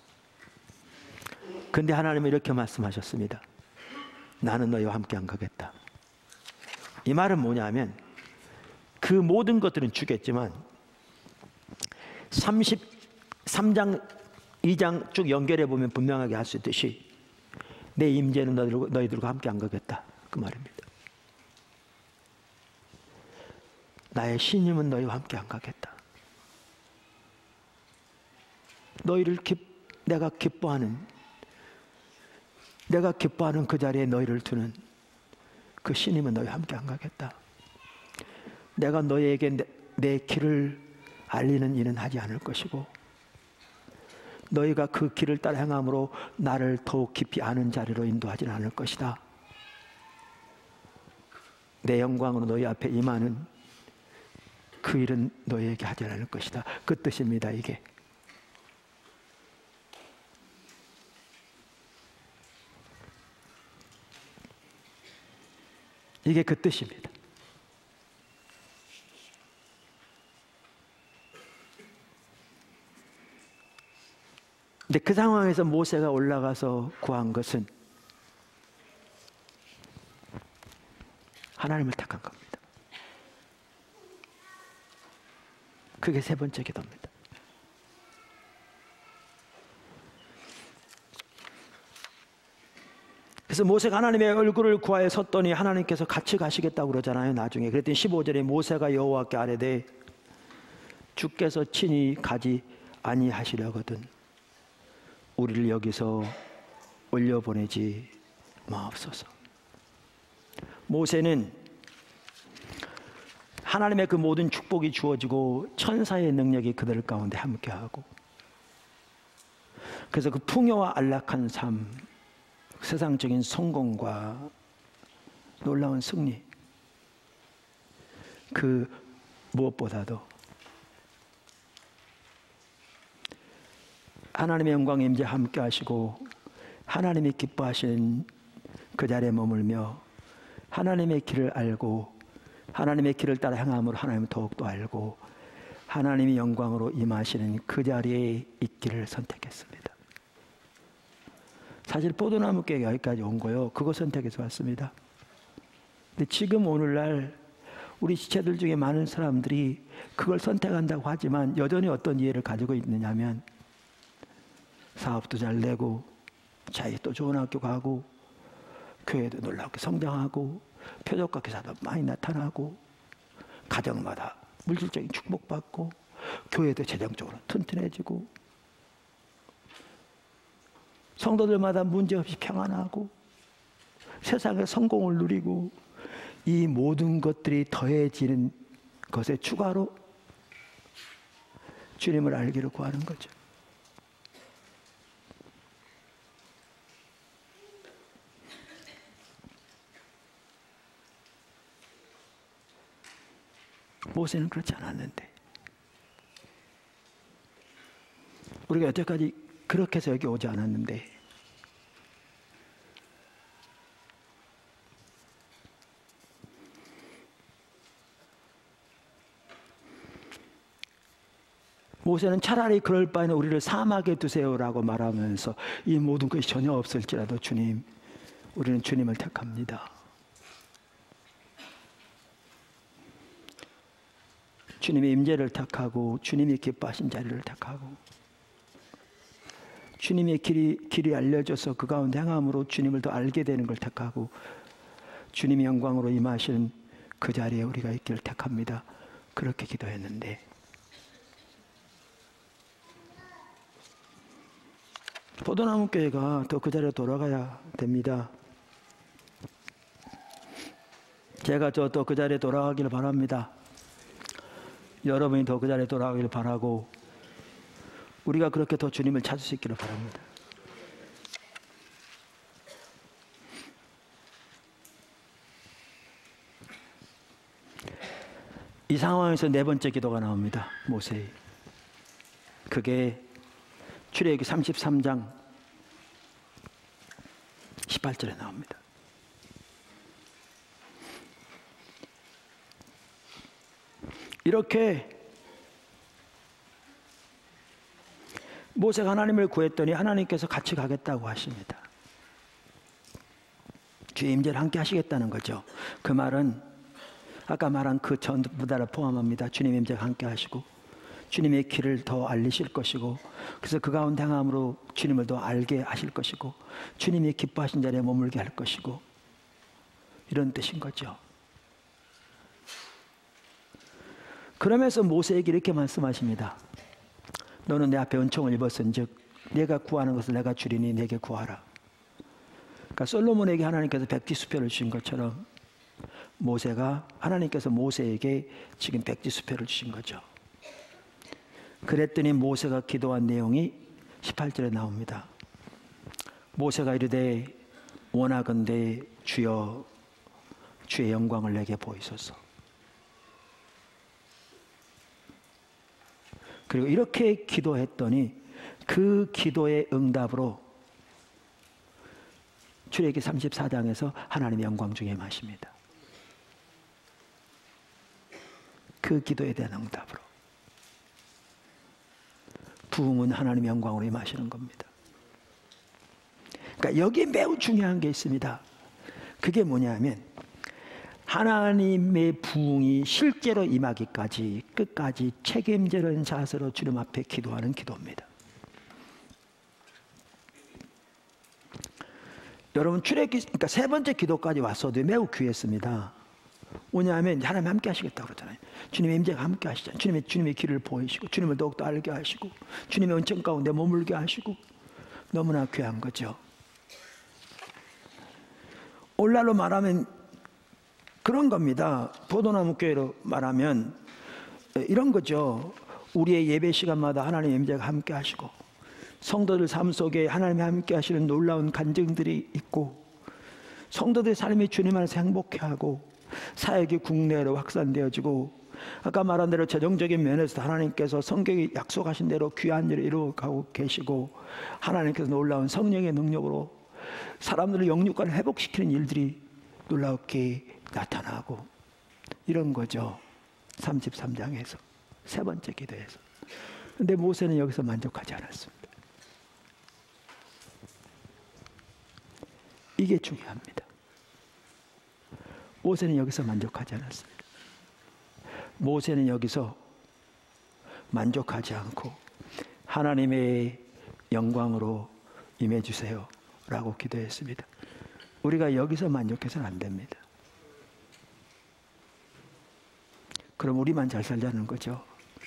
근데 하나님은 이렇게 말씀하셨습니다. 나는 너희와 함께 안 가겠다. 이 말은 뭐냐면 그 모든 것들은 주겠지만 33장 2장 쭉 연결해 보면 분명하게 할 수 있듯이 내 임재는 너희들과 함께 안 가겠다, 그 말입니다. 나의 신임은 너희와 함께 안 가겠다. 너희를 내가 기뻐하는 그 자리에 너희를 두는 그 신임은 너희와 함께 안 가겠다. 내가 너희에게 내 길을 알리는 일은 하지 않을 것이고 너희가 그 길을 따라 행함으로 나를 더욱 깊이 아는 자리로 인도하지는 않을 것이다. 내 영광으로 너희 앞에 임하는 그 일은 너희에게 하지 않을 것이다. 그 뜻입니다. 이게 그 뜻입니다. 근데 그 상황에서 모세가 올라가서 구한 것은 하나님을 택한 겁니다. 그게 세 번째 기도입니다. 그래서 모세가 하나님의 얼굴을 구하여 섰더니 하나님께서 같이 가시겠다고 그러잖아요. 나중에 그랬더니 15절에 모세가 여호와께 아뢰되 주께서 친히 가지 아니하시려거든 우리를 여기서 올려보내지 마옵소서. 모세는 하나님의 그 모든 축복이 주어지고 천사의 능력이 그들 가운데 함께하고 그래서 그 풍요와 안락한 삶, 세상적인 성공과 놀라운 승리, 그 무엇보다도 하나님의 영광의 임재 함께 하시고 하나님이 기뻐하시는 그 자리에 머물며 하나님의 길을 알고 하나님의 길을 따라 행함으로 하나님을 더욱더 알고 하나님이 영광으로 임하시는 그 자리에 있기를 선택했습니다. 사실 포도나무 교회가 여기까지 온 거요. 그거 선택해서 왔습니다. 근데 지금 오늘날 우리 지체들 중에 많은 사람들이 그걸 선택한다고 하지만 여전히 어떤 이해를 가지고 있느냐면 사업도 잘 되고 자기도 좋은 학교 가고 교회도 놀랍게 성장하고 표적과 기사도 많이 나타나고 가정마다 물질적인 축복받고 교회도 재정적으로 튼튼해지고 성도들마다 문제없이 평안하고 세상의 성공을 누리고 이 모든 것들이 더해지는 것에 추가로 주님을 알기를 구하는 거죠. 모세는 그렇지 않았는데 우리가 여태까지 그렇게 해서 여기 오지 않았는데 모세는 차라리 그럴 바에는 우리를 사막에 두세요라고 말하면서 이 모든 것이 전혀 없을지라도 주님, 우리는 주님을 택합니다. 주님의 임재를 택하고 주님이 기뻐하신 자리를 택하고 주님의 길이 알려져서 그 가운데 행함으로 주님을 더 알게 되는 걸 택하고 주님의 영광으로 임하시는 그 자리에 우리가 있기를 택합니다. 그렇게 기도했는데 포도나무 교회가 더 그 자리로 돌아가야 됩니다. 제가 또 그 자리에 돌아가기를 바랍니다. 여러분이 더 그 자리에 돌아가기를 바라고 우리가 그렇게 더 주님을 찾을 수 있기를 바랍니다. 이 상황에서 네 번째 기도가 나옵니다. 모세의. 그게 출애굽기 33장 18절에 나옵니다. 이렇게 모세가 하나님을 구했더니 하나님께서 같이 가겠다고 하십니다. 주의 임재를 함께 하시겠다는 거죠. 그 말은 아까 말한 그 전부 다를 포함합니다. 주님의 임재가 함께 하시고 주님의 길을 더 알리실 것이고, 그래서 그 가운데 행함으로 주님을 더 알게 하실 것이고, 주님이 기뻐하신 자리에 머물게 할 것이고, 이런 뜻인 거죠. 그러면서 모세에게 이렇게 말씀하십니다. 너는 내 앞에 은총을 입었은즉 내가 구하는 것을 내가 주리니 내게 구하라. 그러니까 솔로몬에게 하나님께서 백지수표를 주신 것처럼 하나님께서 모세에게 지금 백지수표를 주신 거죠. 그랬더니 모세가 기도한 내용이 18절에 나옵니다. 모세가 이르되 원하건대 주여 주의 영광을 내게 보이소서. 그리고 이렇게 기도했더니 그 기도의 응답으로 출애굽기 34장에서 하나님의 영광 중에 임하십니다. 그 기도에 대한 응답으로 부흥은 하나님의 영광으로 임하시는 겁니다. 그러니까 여기에 매우 중요한 게 있습니다. 그게 뭐냐면 하나님의 부흥이 실제로 임하기까지 끝까지 책임지는 자세로 주님 앞에 기도하는 기도입니다. 여러분 그러니까 세 번째 기도까지 왔어도 매우 귀했습니다. 뭐냐면 하나님 함께 하시겠다고 그러잖아요. 주님의 임재가 함께 하시잖아요. 주님의 길을 보이시고 주님을 더욱더 알게 하시고 주님의 은총 가운데 머물게 하시고, 너무나 귀한 거죠. 오늘날로 말하면 그런 겁니다. 포도나무 교회로 말하면 이런 거죠. 우리의 예배 시간마다 하나님의 임재가 함께 하시고 성도들 삶 속에 하나님이 함께 하시는 놀라운 간증들이 있고, 성도들의 삶이 주님 안에서 행복해하고 사역이 국내로 확산되어지고, 아까 말한 대로 재정적인 면에서 하나님께서 성경이 약속하신 대로 귀한 일을 이루어가고 계시고, 하나님께서 놀라운 성령의 능력으로 사람들을 영육간을 회복시키는 일들이 놀랍게 나타나고, 이런 거죠. 33장에서 세 번째 기도에서. 근데 모세는 여기서 만족하지 않았습니다. 이게 중요합니다. 모세는 여기서 만족하지 않았습니다. 모세는 여기서 만족하지 않고 하나님의 영광으로 임해 주세요 라고 기도했습니다. 우리가 여기서 만족해서는 안 됩니다. 그럼 우리만 잘 살자는 거죠.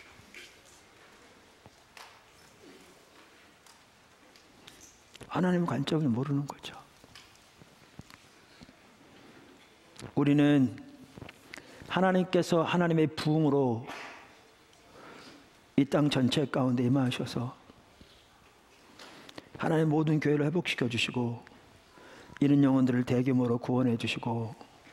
하나님의 관점을 모르는 거죠. 우리는 하나님께서 하나님의 부흥으로 이 땅 전체 가운데 임하셔서 하나님 모든 교회를 회복시켜 주시고 이런 영혼들을 대규모로 구원해 주시고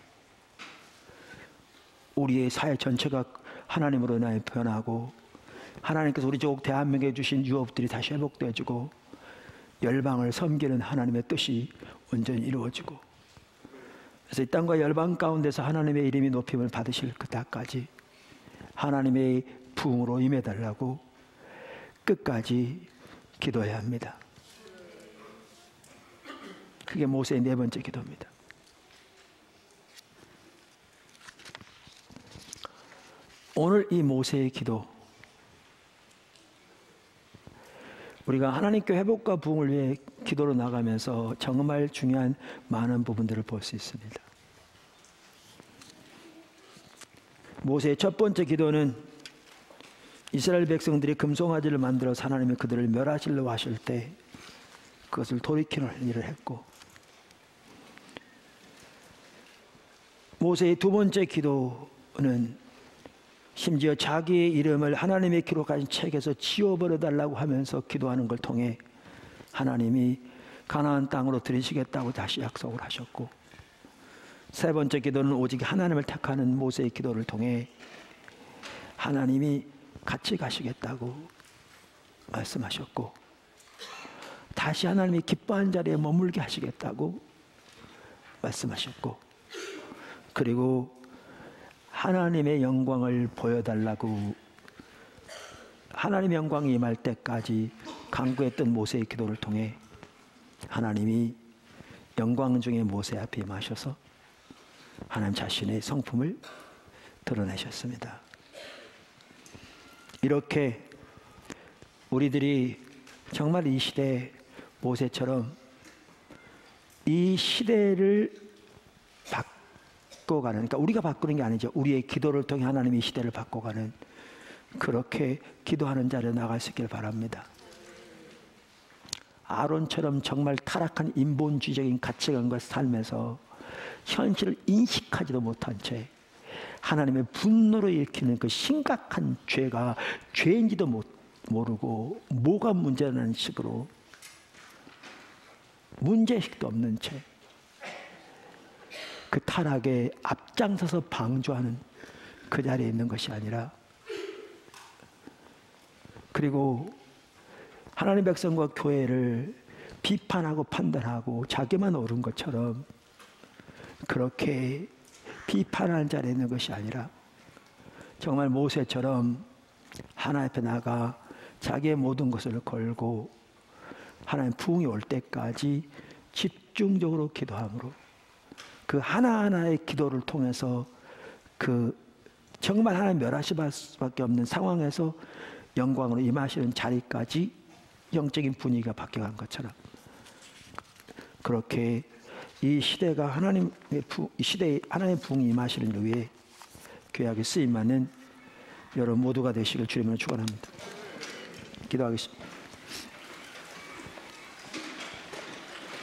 우리의 사회 전체가 하나님으로 인하여 변하고 하나님께서 우리 조국 대한민국에 주신 유업들이 다시 회복되어지고 열방을 섬기는 하나님의 뜻이 온전히 이루어지고, 그래서 이 땅과 열방 가운데서 하나님의 이름이 높임을 받으실 그때까지 하나님의 부흥으로 임해달라고 끝까지 기도해야 합니다. 그게 모세의 네 번째 기도입니다. 오늘 이 모세의 기도, 우리가 하나님께 회복과 부흥을 위해 기도로 나가면서 정말 중요한 많은 부분들을 볼 수 있습니다. 모세의 첫 번째 기도는 이스라엘 백성들이 금송아지를 만들어서 하나님이 그들을 멸하시려고 하실 때 그것을 돌이키는 일을 했고, 모세의 두 번째 기도는 심지어 자기의 이름을 하나님의 기록하신 책에서 지워버려달라고 하면서 기도하는 걸 통해 하나님이 가나안 땅으로 들이시겠다고 다시 약속을 하셨고, 세 번째 기도는 오직 하나님을 택하는 모세의 기도를 통해 하나님이 같이 가시겠다고 말씀하셨고, 다시 하나님이 기뻐하는 자리에 머물게 하시겠다고 말씀하셨고, 그리고 하나님의 영광을 보여달라고 하나님의 영광이 임할 때까지 간구했던 모세의 기도를 통해 하나님이 영광 중에 모세 앞에 임하셔서 하나님 자신의 성품을 드러내셨습니다. 이렇게 우리들이 정말 이 시대에 모세처럼 이 시대를 바꿔가는, 그러니까 우리가 바꾸는 게 아니죠. 우리의 기도를 통해 하나님이 이 시대를 바꿔가는, 그렇게 기도하는 자를 나갈 수 있기를 바랍니다. 아론처럼 정말 타락한 인본주의적인 가치관과 삶에서 현실을 인식하지도 못한 채 하나님의 분노로 일으키는 그 심각한 죄가 죄인지도 모르고 뭐가 문제라는 식으로 문제의식도 없는 채 그 타락에 앞장서서 방조하는 그 자리에 있는 것이 아니라, 그리고 하나님의 백성과 교회를 비판하고 판단하고 자기만 옳은 것처럼 그렇게 비판하는 자리에 있는 것이 아니라 정말 모세처럼 하나님 앞에 나가 자기의 모든 것을 걸고 하나님 부흥이 올 때까지 집중적으로 기도함으로 그 하나하나의 기도를 통해서 그 정말 하나님 멸하실 수밖에 없는 상황에서 영광으로 임하시는 자리까지 영적인 분위기가 바뀌어간 것처럼, 그렇게 이 시대가 이 시대에 하나님의 부흥이 임하시는 위에 귀하게 쓰임받는 여러분 모두가 되시길 주님으로 축원합니다. 기도하겠습니다.